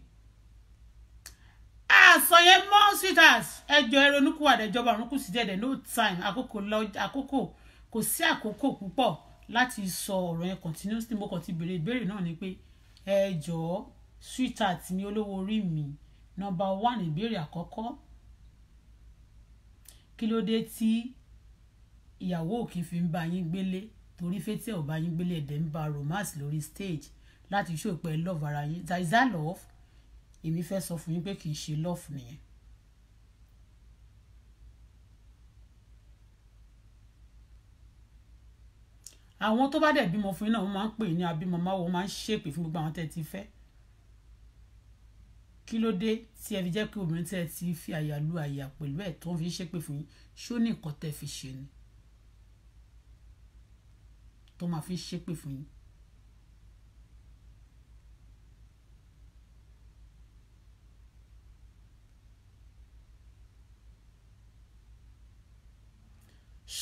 àsọyẹ mọ́ sweetheart ẹjọ́ ẹrọnúkú àdẹjọba ọ̀run kù sí dẹ̀dẹ̀ no time àkókò kò sí àkókò púpọ̀ láti sọ ọ̀rọ̀ yẹn continuously mo kàn ti béèrè ìbéèrè náà ni pé ẹjọ́ sweetheart mi olówó orí mi number 1 ìbéèrè àkọ́kọ́ kí ló dé tí ìyàwó òkè fi ń bá yín gbélé torí Faith ò bá yín gbélé ẹ̀dẹ̀ ń ba romance lórí stage láti show pé love ara yín is that love èmi fẹ́ sọ fún yín pé kì í ṣe love nìyẹn. àwọn tó bá dẹ̀ bímọ fún yín náà wọ́n máa ń pè ní abímọ máa wọ́n máa ń ṣépè fún gbogbo àwọn tẹ́ ti fẹ́. kí ló dé tí ẹ fi jẹ́ kí obìnrin tẹ́ ti fi àyà lu àyà pẹ̀lú ẹ̀ tó ń fi ṣépè fún yín ṣó ní nǹkan tẹ́ fi ṣe ni tó máa fi ṣépè fún yín.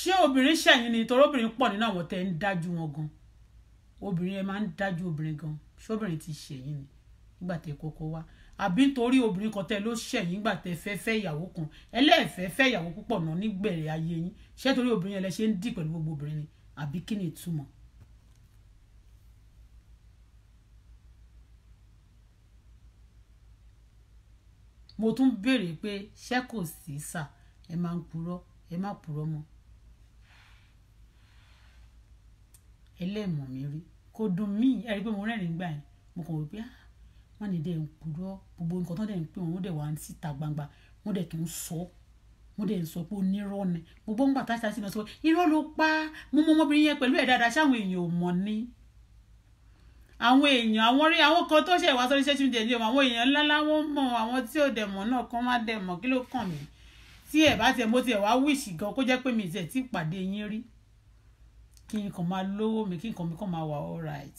ṣé obìnrin ṣẹ̀yìn ni torí obìnrin pọ̀ nínú àwọn tẹ́ ń dájú wọn gan obìnrin ẹ máa ń dájú obìnrin gan ṣé obìnrin ti ṣẹ̀yìn ni nígbà tẹ́ kọ́kọ́ wá àbí nítorí obìnrin kan tẹ́ ló ṣẹ̀yìn nígbà tẹ́ fẹ́ ìyàwó kan ẹlẹ́ẹ̀fẹ́ fẹ́ ìyàwó púpọ̀ náà nígbẹ̀rẹ̀ ayé yín ṣé torí obìnrin ẹlẹ́ ṣe ń dì pẹ̀lú gbogbo obìnrin ni àbí kí ni ìtumọ̀. mo tún béèrè pé ṣé kò sí sà ẹ máa ń purọ́ ẹ má purọ́ mọ́ ẹlẹ́mọ̀ mi rí kò dùn mí ẹ rí pé mo rẹ́rìn gbà yẹn mo kàn wí pé wọ́n ní dẹ̀ ń purọ́ gbogbo nǹkan tó dẹ̀ ń pè wọ́n dẹ̀ wá ń síta gbangba wọ́n dẹ̀ kì í sọ wọ́n dẹ̀ ń sọ pé onírọ́ ni gbogbo ń gbà táṣà sí náà sọ irọ́ ló pa mo mọ ọmọbìnrin yẹn pẹ̀lú ẹ̀ dáadáa ṣáwọn èèyàn ò mọ̀ ni àwọn èèyàn àwọn rí àwọn kan tó ṣe ìwà sórí ṣẹ́ṣin dẹ̀ ní ọmọ àwọn èèyàn ńlá láwọn mọ̀ àwọn tí ò dẹ̀ mọ̀ náà kán má dẹ̀ mọ̀ kí ló kàn mí tí ẹ̀ bá tiẹ̀ mo tiẹ̀ wá wíṣì gan kó jẹ́ pé mi tiẹ̀ tí pàdé yín rí kí n kàn máa lówó mi kí n kàn mi kàn máa wà all right.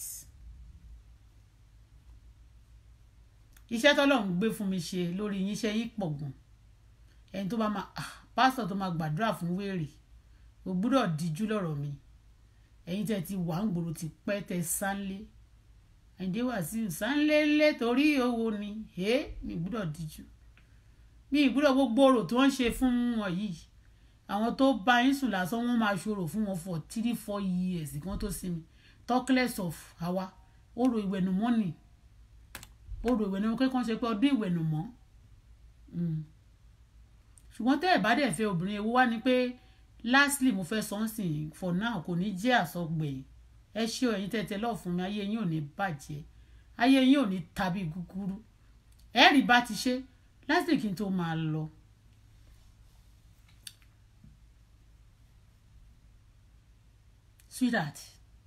iṣẹ́ tọ́lọ́run gbé fún mi ṣe lórí yín iṣẹ́ yín pọ̀ gan ẹni tó bá máa pásítọ̀ tó máa gbàdúrà fún wèrè o gbúdọ̀ díjú lọ́rọ̀ mi ẹ̀yin tẹ́ ti wà ń gbòòrò ti pẹ́ tẹ́ sánlé ẹ̀ǹdẹ́ wà sí sánlélé torí owó ni mi gbúdọ̀ díjú mi gbúdọ̀ gbogbo ọ̀rọ̀ tó ń ṣe fún wọn yìí àwọn tó bá yín sùn lásán wọ́n máa ṣòro fún wọn for 3-4 years kí wọ́n tó sinmi talk less of àwa ọ̀rọ̀ ìwẹ̀nùmọ́ ni ọ̀rọ̀ ìwẹ̀nùmọ́ kékan ṣe pé ọdún ìwẹ̀nùmọ́ ṣùgbọ́n tẹ́ ẹ̀ bá dẹ̀ fẹ́ obìnrin ewu wá ni pé lastly mo fẹ́ sọ́nsìn for now kò ní jẹ́ àsọgbẹ̀yìn ẹ ṣé o ẹ̀yin tẹ́tẹ́ lọ́ọ̀ fún mi ayé yín ò ní bàjẹ́ ayé yín ò ní tàbí gúgúrú ẹ̀rí bá ti ṣe lastly kí n tó máa lọ. Sweetheart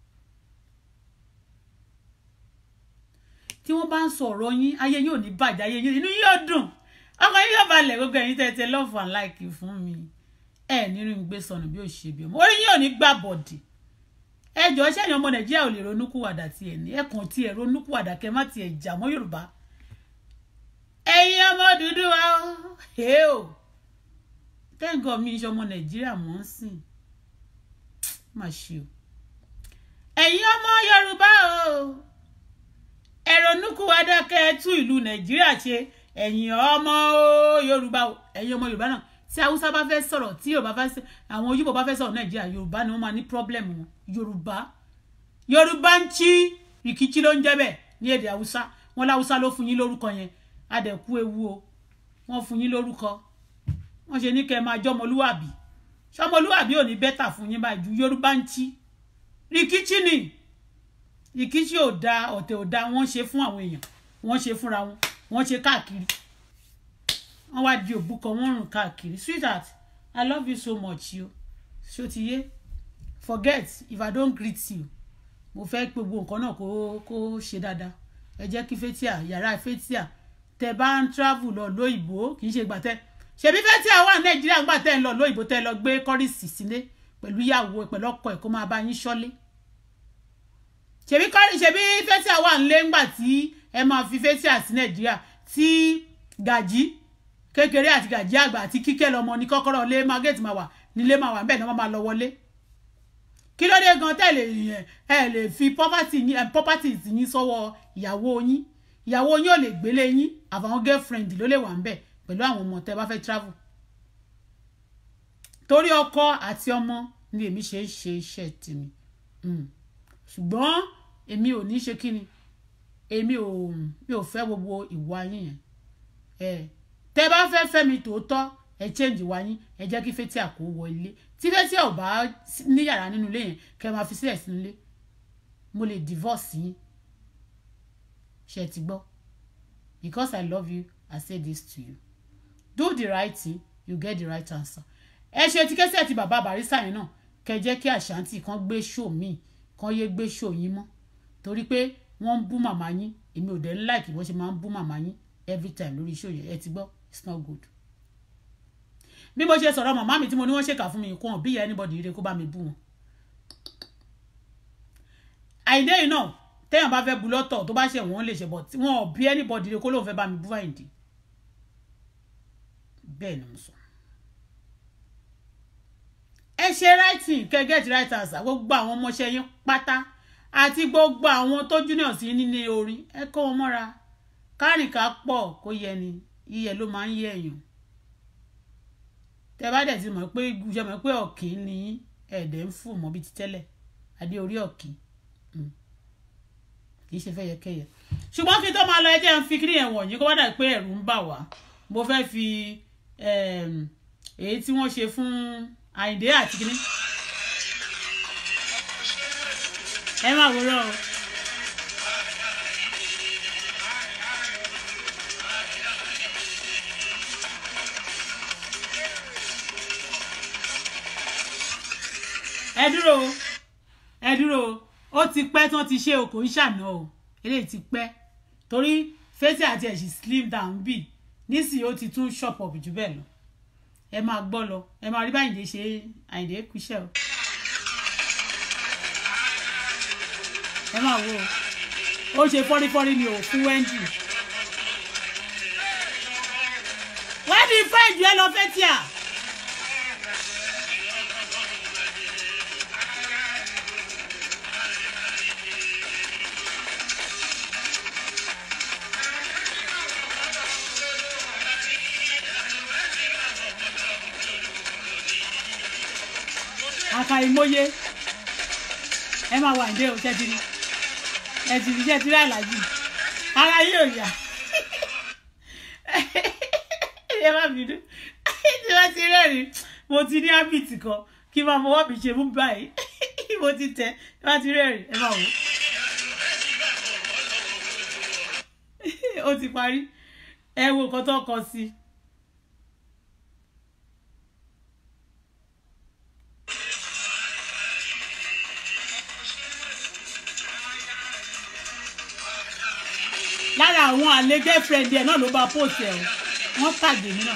tí wọ́n bá ń sọ ọ̀rọ̀ yín ayé yín ò ní bàjẹ́ ayé yín inú yín yóò dùn ọkàn yín yóò balẹ̀ gbogbo ẹ̀yin tẹ́tẹ́ love and like fún mi ẹ̀ nínú ìgbé sọnù bí ó ṣe bí ọmọ orí yín ò ní gbà bọ̀dì ẹjọ́ ṣẹ́yìn ọmọ Nàìjíríà ò lè ronúkúwàdà tí ẹ̀ ní ẹ̀kan tí ẹ̀ ronúkúwàdà kẹ́ má ti ẹ̀ jà mọ́ Yorùbá ẹ̀yin ọmọ dúdú wa ó tẹ́ǹgọ̀ mi iṣẹ́ ọmọ Nàìjíríà mọ́ ń sìn má ṣe o ẹ̀yin ọmọ Yorùbá o ẹ ronúkúwàdà kẹ́ ẹ tún ìlú Nàìjíríà ṣe ẹ̀yin ọmọ Yorùbá o ẹ̀yin ọmọ Yorùbá náà tí Haúsá bá fẹ́ sọ̀rọ̀ tí Yorùbá bá fẹ́ àwọn Yíbò bá fẹ́ sọ̀rọ̀ Nàìjíríà Yorùbá ni wọ́n máa ní problem wọn Yorùbá ń chí Rìkíṣí ló ń jẹ́ bẹ́ẹ̀ ní èdè Haúsá wọn láwùsá ló fún yín lórúkọ yẹn adẹ̀kú ewu o wọ́n fún yín lórúkọ wọ́n ṣe ní kẹ́ máa jọmọlúwàbí ṣọmọlúwàbí ò ní bẹ́tà fún yín báyìí ju Yorùbá ń chí Rìkíṣí ni Rìkíṣí ò da ọ̀tẹ̀ ò da wọ́n ṣe fún àwọn èèyàn wọ́n ṣe fúnra wọn wọ́n ṣe káàkiri wọ́n wá di òbúkọ wọ́n rùn káàkiri sweetheart I love you so much yo ṣó ti yé forget if I don't greet you mo fẹ́ gbogbo nǹkan náà kó ṣe dáadáa ẹ jẹ́ kí Fathia yàrá Fathia tẹ bá ń travel lọ lóyìnbó kì í ṣe gbà tẹ ṣebí Fathia wà Nàìjíríà gbà tẹ ń lọ lóyìnbó tẹ lọ gbé kọ́rìsì sílé pẹ̀lú ìyàwó pẹ̀lú ọkọ ẹ̀ kó máa bá yín ṣọ́lé ṣebí Fathia wà nílé ńgbà tí ẹ máa fi Fathia sí Nàìjíríà tí Gàjí kékeré àti Gàjí àgbà àti Kíkẹ́ lọmọ ní kọ́kọ́rọ́ lé magẹ́tì máa wà nílé máa wà bẹ́ẹ̀ ni wọ́n máa lọ wọlé kí ló dé gan tẹ́lẹ̀ ẹ lè fi property yín sọ́wọ́ ìyàwó yín ò lè gbélé yín àfàwọn girlfriend ló lè wà ń bẹ̀ pẹ̀lú àwọn ọmọ tẹ́ bá fẹ́ travel torí ọkọ àti ọmọ ni èmi ṣe iṣẹ́ tèmi ṣùgbọ́n èmi ò ní ṣe kíni mi ò fẹ́ gbogbo ìwà yín yẹn tẹ́ bá fẹ́ mi tòótọ́ ẹ change wa yín ẹ jẹ́ kí Fathia kó wọ ilé tí Fathia ò bá ní yàrá nínú ilé yẹn kẹ́ máa fi sílẹ̀ sínú ilé mo lè divorce yín ṣé ti gbọ́ because I love you I say this to you do the right thing you get the right answer ẹ ṣe ti kẹsẹ̀ ti bàbá Barrister yẹn náà kẹ́ jẹ́ kí Ashanti kan gbé show mi kan yé gbé show yín mọ́ torí pé wọ́n ń bú màmá yín èmi ò dẹ̀ ń like bó ṣe máa ń bú màmá yín every time lórí show yẹn ẹ ti gbọ́ it's not good bí mo ṣe sọ̀rọ̀ màmá mi tí mo ní wọ́n ṣèkà fún mi kó hàn bí anybody rẹ kó bá mi bú wọn Àyìndé yìí náà téèyàn bá fẹ́ bu lọ́tọ̀ tó bá ṣe wọ́n lè ṣe bọ̀ tí wọ́n ò bí anybody rẹ kó lóun fẹ́ bá mi bú Àyìndé bẹ́ẹ̀ ni mo sọ ẹ ṣe writing kẹ́ get writers gbogbo àwọn ọmọọṣẹ́ yín pátá àti gbogbo àwọn tó junior sí ní orin ẹ kó wọn mọ́ra kárìnká pọ̀ kó yẹ ni iyẹ ló máa ń yẹ èèyàn tẹ́ bá dẹ̀ ti mọ̀ pé ṣe mọ̀ pé ọ̀kì ni ẹ̀dẹ̀ ń fò mọ́ bí ti tẹ́lẹ̀ adé orí ọ̀kì kì í ṣe fẹ́ yẹkẹ́yẹ ṣùgbọ́n kí tó máa lọ ẹ jẹ́ ń fi kiri ẹ̀wọ̀n yìí kó wá dà pé ẹ̀rù ń bà wá mo fẹ́ fi èyí tí wọ́n ṣe fún Àyìndé àti kíní ẹ máa wòrán o. ẹ dúró ó ti pẹ́ tán ti ṣe okò ń ṣàná o eléyìí ti pẹ́ torí Fathia àti ẹ̀sì slim down bì nísìnyí ó ti tún shop up jù bẹ́ẹ̀ lọ ẹ máa gbọ́ lọ ẹ máa rí báyìí ṣe Àyìndé kúṣẹ́ o ẹ máa wo ó ṣe fọ́rífọ́rí ni ò fún Wendy Wendy fẹ́ ìjù ẹ lọ Fathia. Àkàìmọye ẹ máa wà ní o ṣẹ́tìrí ẹ̀tìrí ṣẹ́tìrí àlàjì ara yóò yá ẹ má bínú tí wọ́n ti rẹ́rìn mo ti ní hábìtì kan kí n máa fọwọ́ mi ṣe mú báyìí mo ti tẹ̀ tí wọ́n ti rẹ́rìn ẹ máa wò ó ti parí ẹ wo nǹkan tó kọ sí i. lára àwọn àlè girlfriend ẹ̀ náà ló bá post ẹ̀ o wọ́n tàgé mi náà.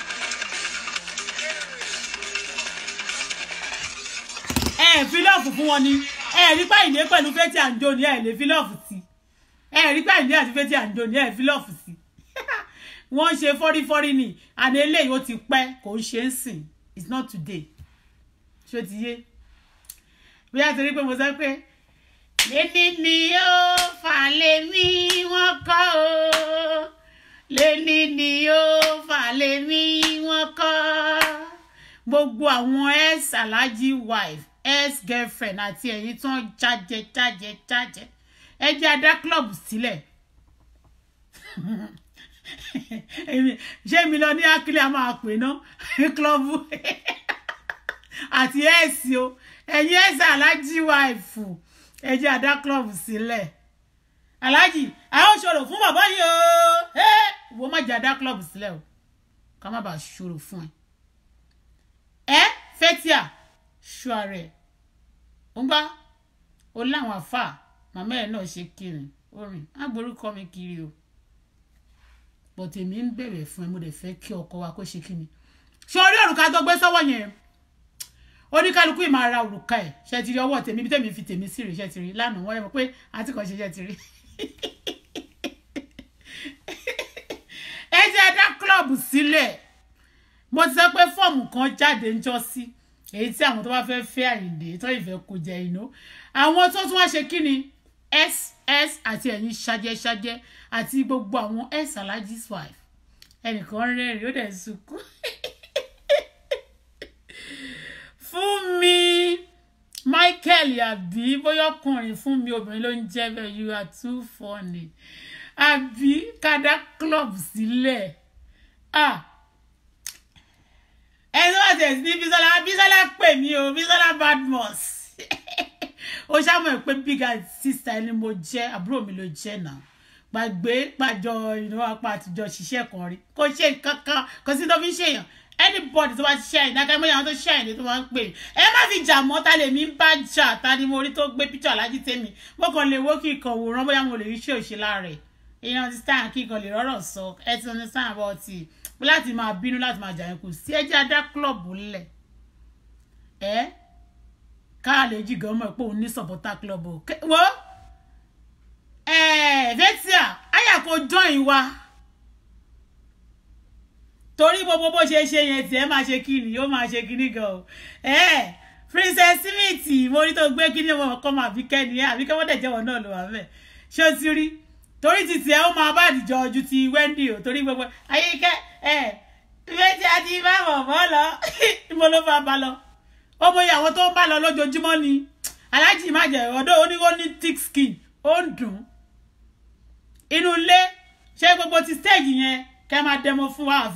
Fi lọ́ọ̀fù fún wọn ni rí pé Àyìndé pẹ̀lú Fathia and Joe ni lè fi lọ́ọ̀fù sí rí pé Àyìndé àti Fathia and Joe ni fi lọ́ọ̀fù sí wọ́n ṣe fọ́rífọ́rí ni àná eléyìí ó ti pẹ́ kò ń ṣe ń sìn it's not today ṣé o ti yé bí a ti rí pé mo sọ pé lẹ́ni ni ó fà lèmi wọ́n kọ́ o lẹ́ni ni ó fà lèmi wọ́n kọ́ gbogbo àwọn ex Alhaji wife ex girlfriend àti ẹ̀yin tó ń jájẹ ẹ jẹ́ adá club sílẹ̀ ṣé mi lọ ní akílẹ̀ a máa pè ná club àti ẹ̀sì o ẹ̀yin ex Alhaji wife ẹ jẹ́ adá club sílẹ̀ Alhaji àwọn ṣòro fún bàbá yìí o wo má jẹ́ adá club sílẹ̀ o ká má bàa ṣòro fún ẹ Fathia ṣùàrẹ̀ ń gbá o láwọn àfà màmá ẹ̀ náà ṣe kiri orin agbórúkọ mi kiri o but èmi ń bẹ̀rẹ̀ fún ẹ mo dẹ̀ fẹ́ kí ọkọ wa kó ṣe kíni ṣé orí òrùka tó gbé sọ́wọ́ yẹn oníkálukú ì máa ra òrùka ẹ̀ ṣe ti rí ọwọ́ tèmi bí tèmi fi tèmi sí rè ṣe ti rí lánàá wọ́n rẹ̀ mọ̀ pé àti kan ṣe ti rí ẹ jẹ́ dá club sílẹ̀ mo ti sọ pé fọ́ọ̀mù kan jáde ń jọ sí èyí tí àwọn tó bá fẹ́ fẹ́ Àyìndé tó ìfẹ́ kò jẹ iná àwọn tó tún wá ṣe kí ni ss àti ẹ̀yin ṣájẹ́ṣájẹ́ àti gbogbo àwọn ex Alhaji's wife ẹnìkan rẹ́rìn ó dẹ̀ sunkún fún mi Michael àbí bóyá ọkùnrin fún mi obìnrin ló ń jẹ́ bẹ́ẹ̀ you are too funny àbí kádà club sílẹ̀ ẹni wọ́n tẹ̀ sí ní Bísọ́lá pè mí o Bísọ́lá Badmus ó ṣàmọ̀ pé big sister ẹni mo jẹ́ àbúrò mi ló jẹ́ náà gbàgbé pàjọ ìnáwó apá àtijọ́ ṣiṣẹ́ kan rí kò ṣe kankan kò sí tó fi ń ṣèyàn anybody tó bá ti ṣe àyìn dákẹ́ mọ́ àwọn tó ṣe àyìn tó máa ń pè ẹ má fi jà mọ́ ta lè mí bá jà ta ni mo rí tó gbé píṣọ̀ Alhaji tèmi mo kàn lè wó kí n kàn wòran bóyá mo lè rí ṣé òṣèlá rẹ̀ èèyàn understand kí n kàn lè rọ́rọ̀ sọ ẹ ti understand about it láti máa bínú láti máa jà yẹn kù sí ẹjẹ́ adá klọ́ọ̀bù ńlẹ̀ ká lè jí gan mọ̀ pé òun ní sọ̀pọ̀tà klọ́ọ̀bù wo Fathia àyà kò join wa torí gbogbo bó ṣe yẹn tí ẹ máa ṣe kíni ó máa ṣe kíni gan o Princess Smith mo rí tó gbé kíni ọmọ kan máa Àbíkẹ́ ni Àbíkẹ́ wọ́n dẹ̀ jẹ́wọ́ náà ló wà bẹ́ẹ̀ ṣé o ti rí torí ti tiẹ̀ ó máa bá àdìjọ ju ti Wendy o torí gbogbo Àyìnkẹ́ ìwé tí a ti bá wọ̀ bọ́ lọ mo ló bá lọ ó mọ àwọn tó ń bá lọ lójoojúmọ́ ni aláàjì má jẹ́ ọ̀dọ́ ó ní thick skin ó ń dùn inú ilé ṣé gbogbo ti stage yẹn kẹ́ máa demo fún wa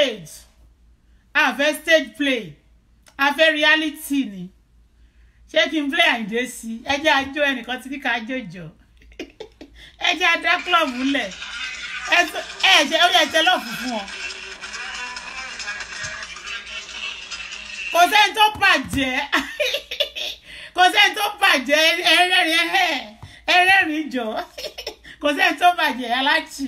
àfẹ́ stage play àfẹ́ reality ni ṣé kí n play Àyìndé sí ẹ jẹ́ àjò ẹnìkan tí kíkà àjòjò ẹ jẹ́ àdá club lẹ̀ ẹ jẹ́ ó yẹ tẹ́ lọ́ọ̀fù fún ọ. kò sẹ́ni tó bàjẹ́ kò sẹ́ni tó bàjẹ́ ẹrẹ́rìn jọ kò sẹ́ni tó bàjẹ́ aláàjì.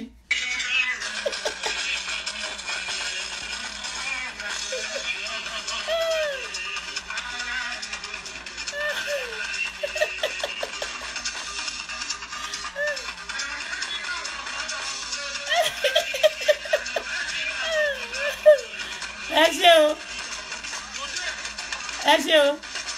ẹ ṣé o ẹ ṣé o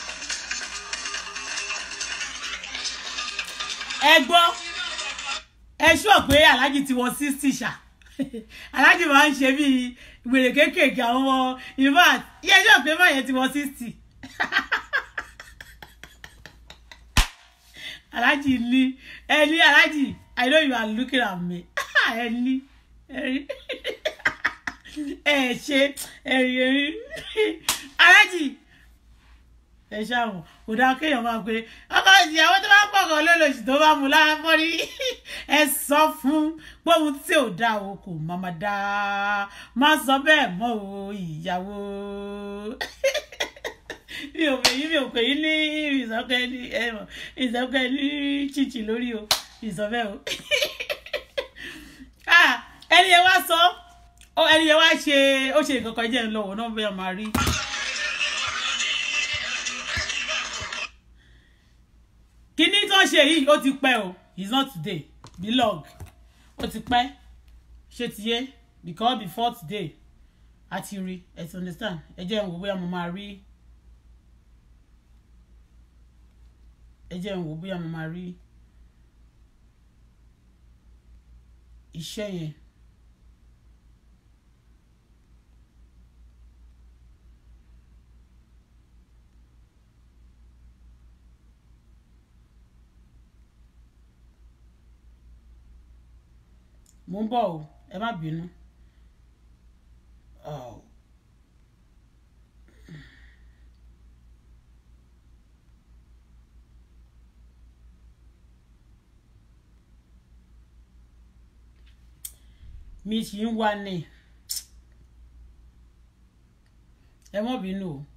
ẹ gbọ́ ẹ ṣọ́ pé aláàjì ti wọ 60 ṣá aláàjì máa ń ṣe bí wèrè kéékèèké àwọn ọmọ ìfà yẹ ṣọ́ pé báyẹn ti wọ 60 aláàjì ní ẹni aláàjì I know you are looking at me ẹni ẹ ṣe ẹ̀rí aláàjì ẹ ṣàwọn kò dáa kéèyàn máa pe ọkọ ìyàwó tó bá pọ̀ kan lólòsì tó bá mú lára fọ́rí ẹ sọ fún gbóhun tí ò dáa o kò máa dáa má sọ bẹ́ẹ̀ mọ́ o ìyàwó mi ò pè yín ní ìsọ̀kẹ́ ní chichi lórí o ìsọ̀fẹ́ o ẹni yẹn wá sọ ẹni yẹn wá ṣe ó ṣe nǹkan kan jẹ́ ń lọ́wọ́ náà bẹ́ẹ̀ máa rí. kíní tó ṣe yìí ó ti pẹ́ o it's not today belong ó ti pẹ́ ṣe ti yé because before today a ti rí ẹ ti understand ẹ jẹ́ ń wò bóyá mo máa rí iṣẹ́ yẹn. mo ń bọ̀ o ẹ má bínú. mi sì ń wá ní ẹ má bínú o.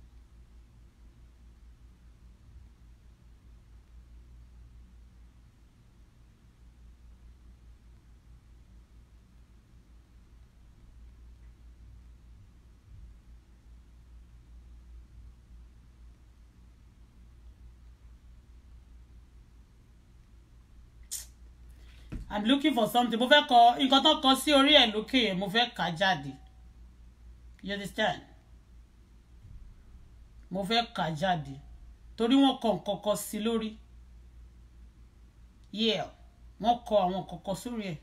I'm looking for something. Mo fẹ́ kọ nǹkan tó kọ sí orí ẹ̀ lókè yẹn mo fẹ́ kà jáde. You understand? Mo fẹ́ kà jáde. Torí wọ́n kọ nǹkan kan sí lórí. Yeah. Wọ́n kọ àwọn nǹkan kan sórí ẹ̀.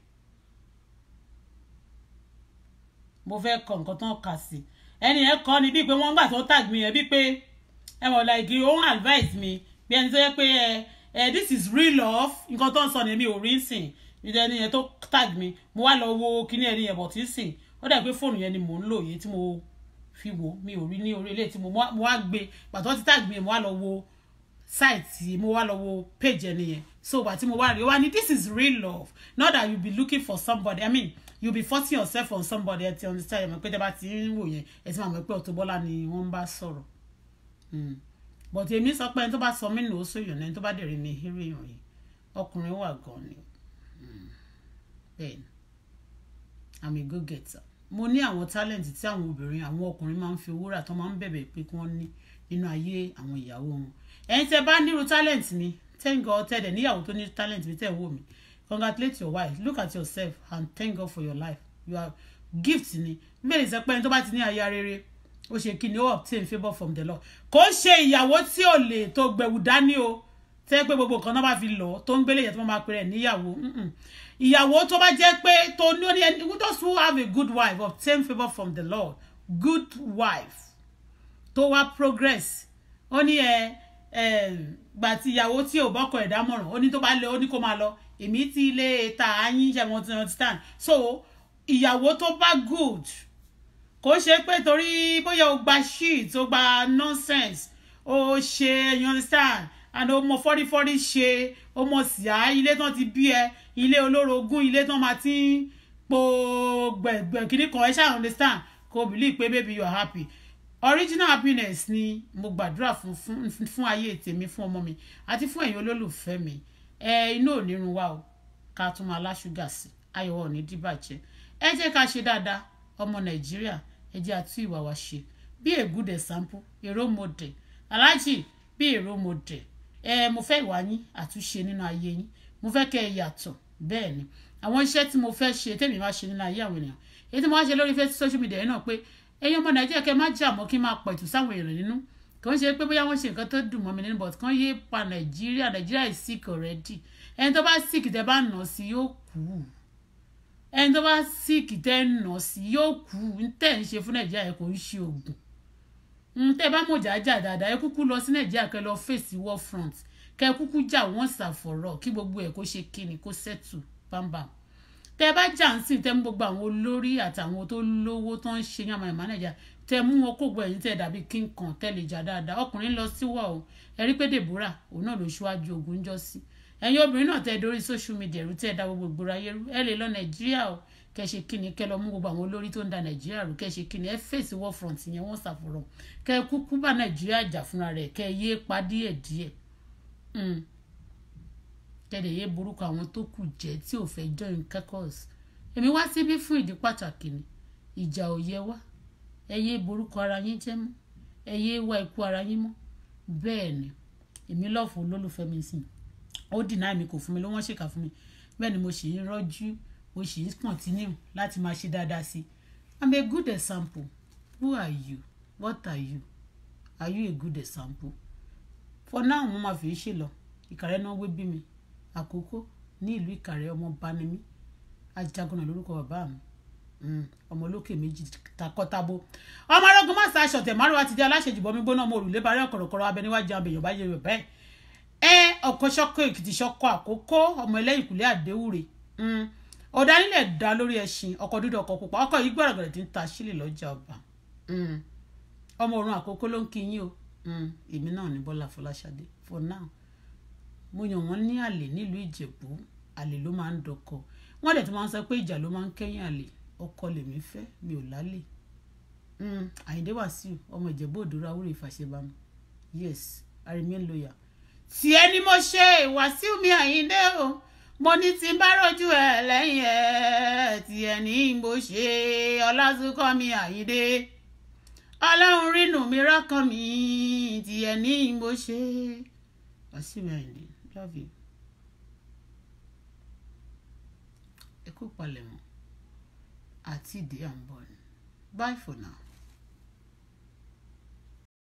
Mo fẹ́ kọ nǹkan tó kà sí. Ẹni yẹn kọ ni bí pé wọ́n gbà tó tag mi yẹn bí pé ẹ mọ̀ like ó ń advise mi bí ẹni tó yẹ pé this is real love. Nǹkan tó ń sọ ni mi ò rí sìn. Ìdí ẹni yẹn tó tag mi mo wá lọ wo kíní ẹni yẹn bọ̀ tí sìn ó dà pé fóònù yẹn ni mò ń lò yìí tí mo fi wò mi ò rí ní orí ilé tí mo wá gbé pàtó ti tag mi mo wá lọ wo site mo wá lọ wo page ẹni yẹn so gbà tí mo wá rí ó wá ní this is real love not that you be looking for somebody I mean you be forcing yourself on somebody ẹ ti understand ẹ mọ̀ pé tẹ́ bá ti ń wò yẹn ẹ ti máa mọ̀ pé Auto Bola ni wọ́n bá sọ̀rọ̀ but èmi sọ pé ẹni tó bá sọ mí nù ó sóyún ẹni tó bá dẹ̀rẹ̀ mi hírò èèyàn yìí ọkùnrin wà gan ni bẹ́ẹ̀ni I'm a go getter mo ní àwọn talent tí àwọn obìnrin àwọn ọkùnrin máa ń fi owó rà tó máa ń bẹ̀bẹ̀ pé kí wọ́n ní nínú ayé àwọn ìyàwó wọn ẹ̀yin tẹ́ bá nírú talent ni thank God tẹ́ dẹ̀ níyàwó tó ní talent mi tẹ́ wò mí congratulate your wife look at yourself and thank God for your life you are gift ni bẹ́ẹ̀ sọ pé ẹni tó bá ti ní aya rere ó ṣe kí ni ó obtain favour from the Lord kò ṣe ìyàwó tí ò lè tó gbẹ̀wù dání o tẹ́ pé gbogbo nǹkan náà bá fi lọ tó ń gbélé yẹn tó máa pè rẹ̀ níyàwó ìyàwó tó bá jẹ́ pé tó ní ẹni those who have a good wife obtain favour from the Lord good wife tó wá progress ó ní gbà tí ìyàwó tí ò bọ́kọ ẹ̀ dámọ̀ràn ó ní tó bá lé ó ní kó máa lọ èmi ti lè ta ayín ṣe wọn ti understand so ìyàwó tó bá good kò ṣe pé torí bóyá o gba shit o gba nonsense o ṣe you understand and o mọ fọ́rífọ́rí ṣe o mọ síá ilé tán ti bí ẹ ilé olórogún ilé tán máa ti ń po gbẹ̀gbẹ̀ kìíní kan ẹ ṣáà understand kò believe pé baby you are happy original happiness ni mo gbàdúrà fún ayé tèmi fún ọmọ mi àti fún ẹ̀yin olólùfẹ́ mi inú ò ní run wa o ká tún máa láṣúgà sí ayọ̀ ò ní dìbàjẹ́ ẹ jẹ́ ká ṣe dáadáa ọmọ Nàìjíríà ẹ jẹ́ àtú ìwà wa ṣe bí a good example a role model aláàjì bí a role model mo fẹ́ ìwà yín àtúnṣe nínú ayé yín mo fẹ́ kẹ́ ẹ yàtọ̀ bẹ́ẹ̀ ni àwọn iṣẹ́ tí mo fẹ́ ṣe tèmi máa ṣe nínú ayé àwọn ènìyàn èyí tí mo wá ṣe lórí social media yẹn náà pé ẹ̀yin ọmọ Nàìjíríà kẹ́ má jà mọ́ kí n máa pẹ̀tù sáwọn èèyàn nínú kò ń ṣe pé bóyá wọ́n ṣe nǹkan tó dùn mọ́ mi nínú but kàn yé pa Nàìjíríà is sick already ẹni tó bá sick tẹ́ bá nà sí yóò kú ẹni tó bá sick tẹ́ nà sí yóò kú tẹ́ ń ṣe fún Nàìjíríà yẹn kò ń ṣe oògùn tẹ́ bá mọ̀ jájà dáadáa ẹ kúkú lọ sí Nàìjíríà kẹ́ lọ face war front kẹ́ kúkú jà once and for all kí gbogbo ẹ̀ kó ṣe kíni kó settle bámbàm tẹ́ bá jà ń sìn tẹ́ mú gbogbo àwọn olórí àtàwọn tó lówó tó ń ṣe yàmà ìmọ̀ Nàìjíríà tẹ́ mú wọn kó gbọ́ ẹ̀yìn tẹ́ dàbí king kan tẹ́ lè jà dáadáa ọkùnrin lọ sí wọ̀ o ẹ rí pé Deborah òun náà ló ṣíwájú ogun jọ sí ẹ̀yin obìnrin náà tẹ́ dórí social media rú tẹ́ da gbogbo ìgboro ayé rú ẹ lè lọ Nàìjíríà o kẹ́ ṣe kíni kẹ́ lọ mú gbogbo àwọn olórí tó ń da Nàìjíríà rú kẹ́ ṣe kíni ẹ face war front yẹn wọ́n ṣàfọ̀rọ̀ kẹ́ kúkú bá Nàìjíríà jà fúnra rẹ̀ kẹ́ yé pa díẹ̀díẹ̀ kẹ́dẹ̀ yé burúkú àwọn tó kù jẹ́ tí ò fẹ́ join caucus èmi wá síbí fún ìdí pàtàkì ni ìjà ò yẹ wá ẹ yé burúkú ara yín jẹ́ mọ́ ẹ yé wá ikú ara yín mọ́ bẹ́ẹ̀ ni èmi lọ́ọ̀fù olólùfẹ́ mi sìn ó dìnnà mi kò fún mi ló wọ́n ṣèkà fún mi bẹ́ẹ̀ ni mo sì ń rọ́jú mo sì ń continue láti máa ṣe dáadáa sí I'm a good example who are you what are you a good example for now mo máa fi ṣe lọ Ìkàrẹ́ náà wé bí mi àkókò ní ìlú Ìkàrẹ́ ọmọ bá ni mí Ajagunà lórúkọ bàbá mi ọmọ olókè méjì takọtabo ọmọ arógun má sa aṣọ tẹ márùn àti dé aláṣejùbọ mi gbóná ọmọ òrùlé bá rí ọkọrọkọrọ abẹniwájú abẹyàn bá yẹ bẹ́ẹ̀ ọkọ ṣọkọ Èkìtì ṣọkọ àkókò ọmọ ẹlẹ́yìnkùlé àdéhùrè ọ̀dánilẹ̀ dá lórí ẹṣin ọkọ̀ dúdú ọkọ̀ pupa ọkọ̀ yìí gbọ́dọ̀gbọ̀dọ̀ tí ń ta sílẹ̀ lọ́jà ọba ọmọ òrùn àkókò ló ń kí yín o èmi náà ní Bọ́lá Fọláṣadé for now mo yàn wọ́n ní àlè nílùú Ìjẹ̀bú àlè ló máa ń dọkọ wọ́n dẹ̀ tó máa ń sọ pé ìjà ló máa ń kẹ́yìn àlè ọkọ lèmi fẹ́ mi ò lálè Àyìndé Wàsíù ọmọ Ìjẹ̀bú Òdòrò Àwúrò Ìfàṣẹbàmù yes I remain loyal tí ẹni mo ṣe Wàsíù mi Àyìndé o mo ní tí n bá rojú ẹ lẹ́yìn ẹ tí ẹni mo ṣe Ọlásùnkànmí Àyìndé Ọlọ́run rínú mi rọ́kàn mi tí ẹni mo ṣe Wàsíù mi Àyìndé love you ẹ kú palẹ̀mọ́ àti ìdí à ń bọ̀ ni bye for now.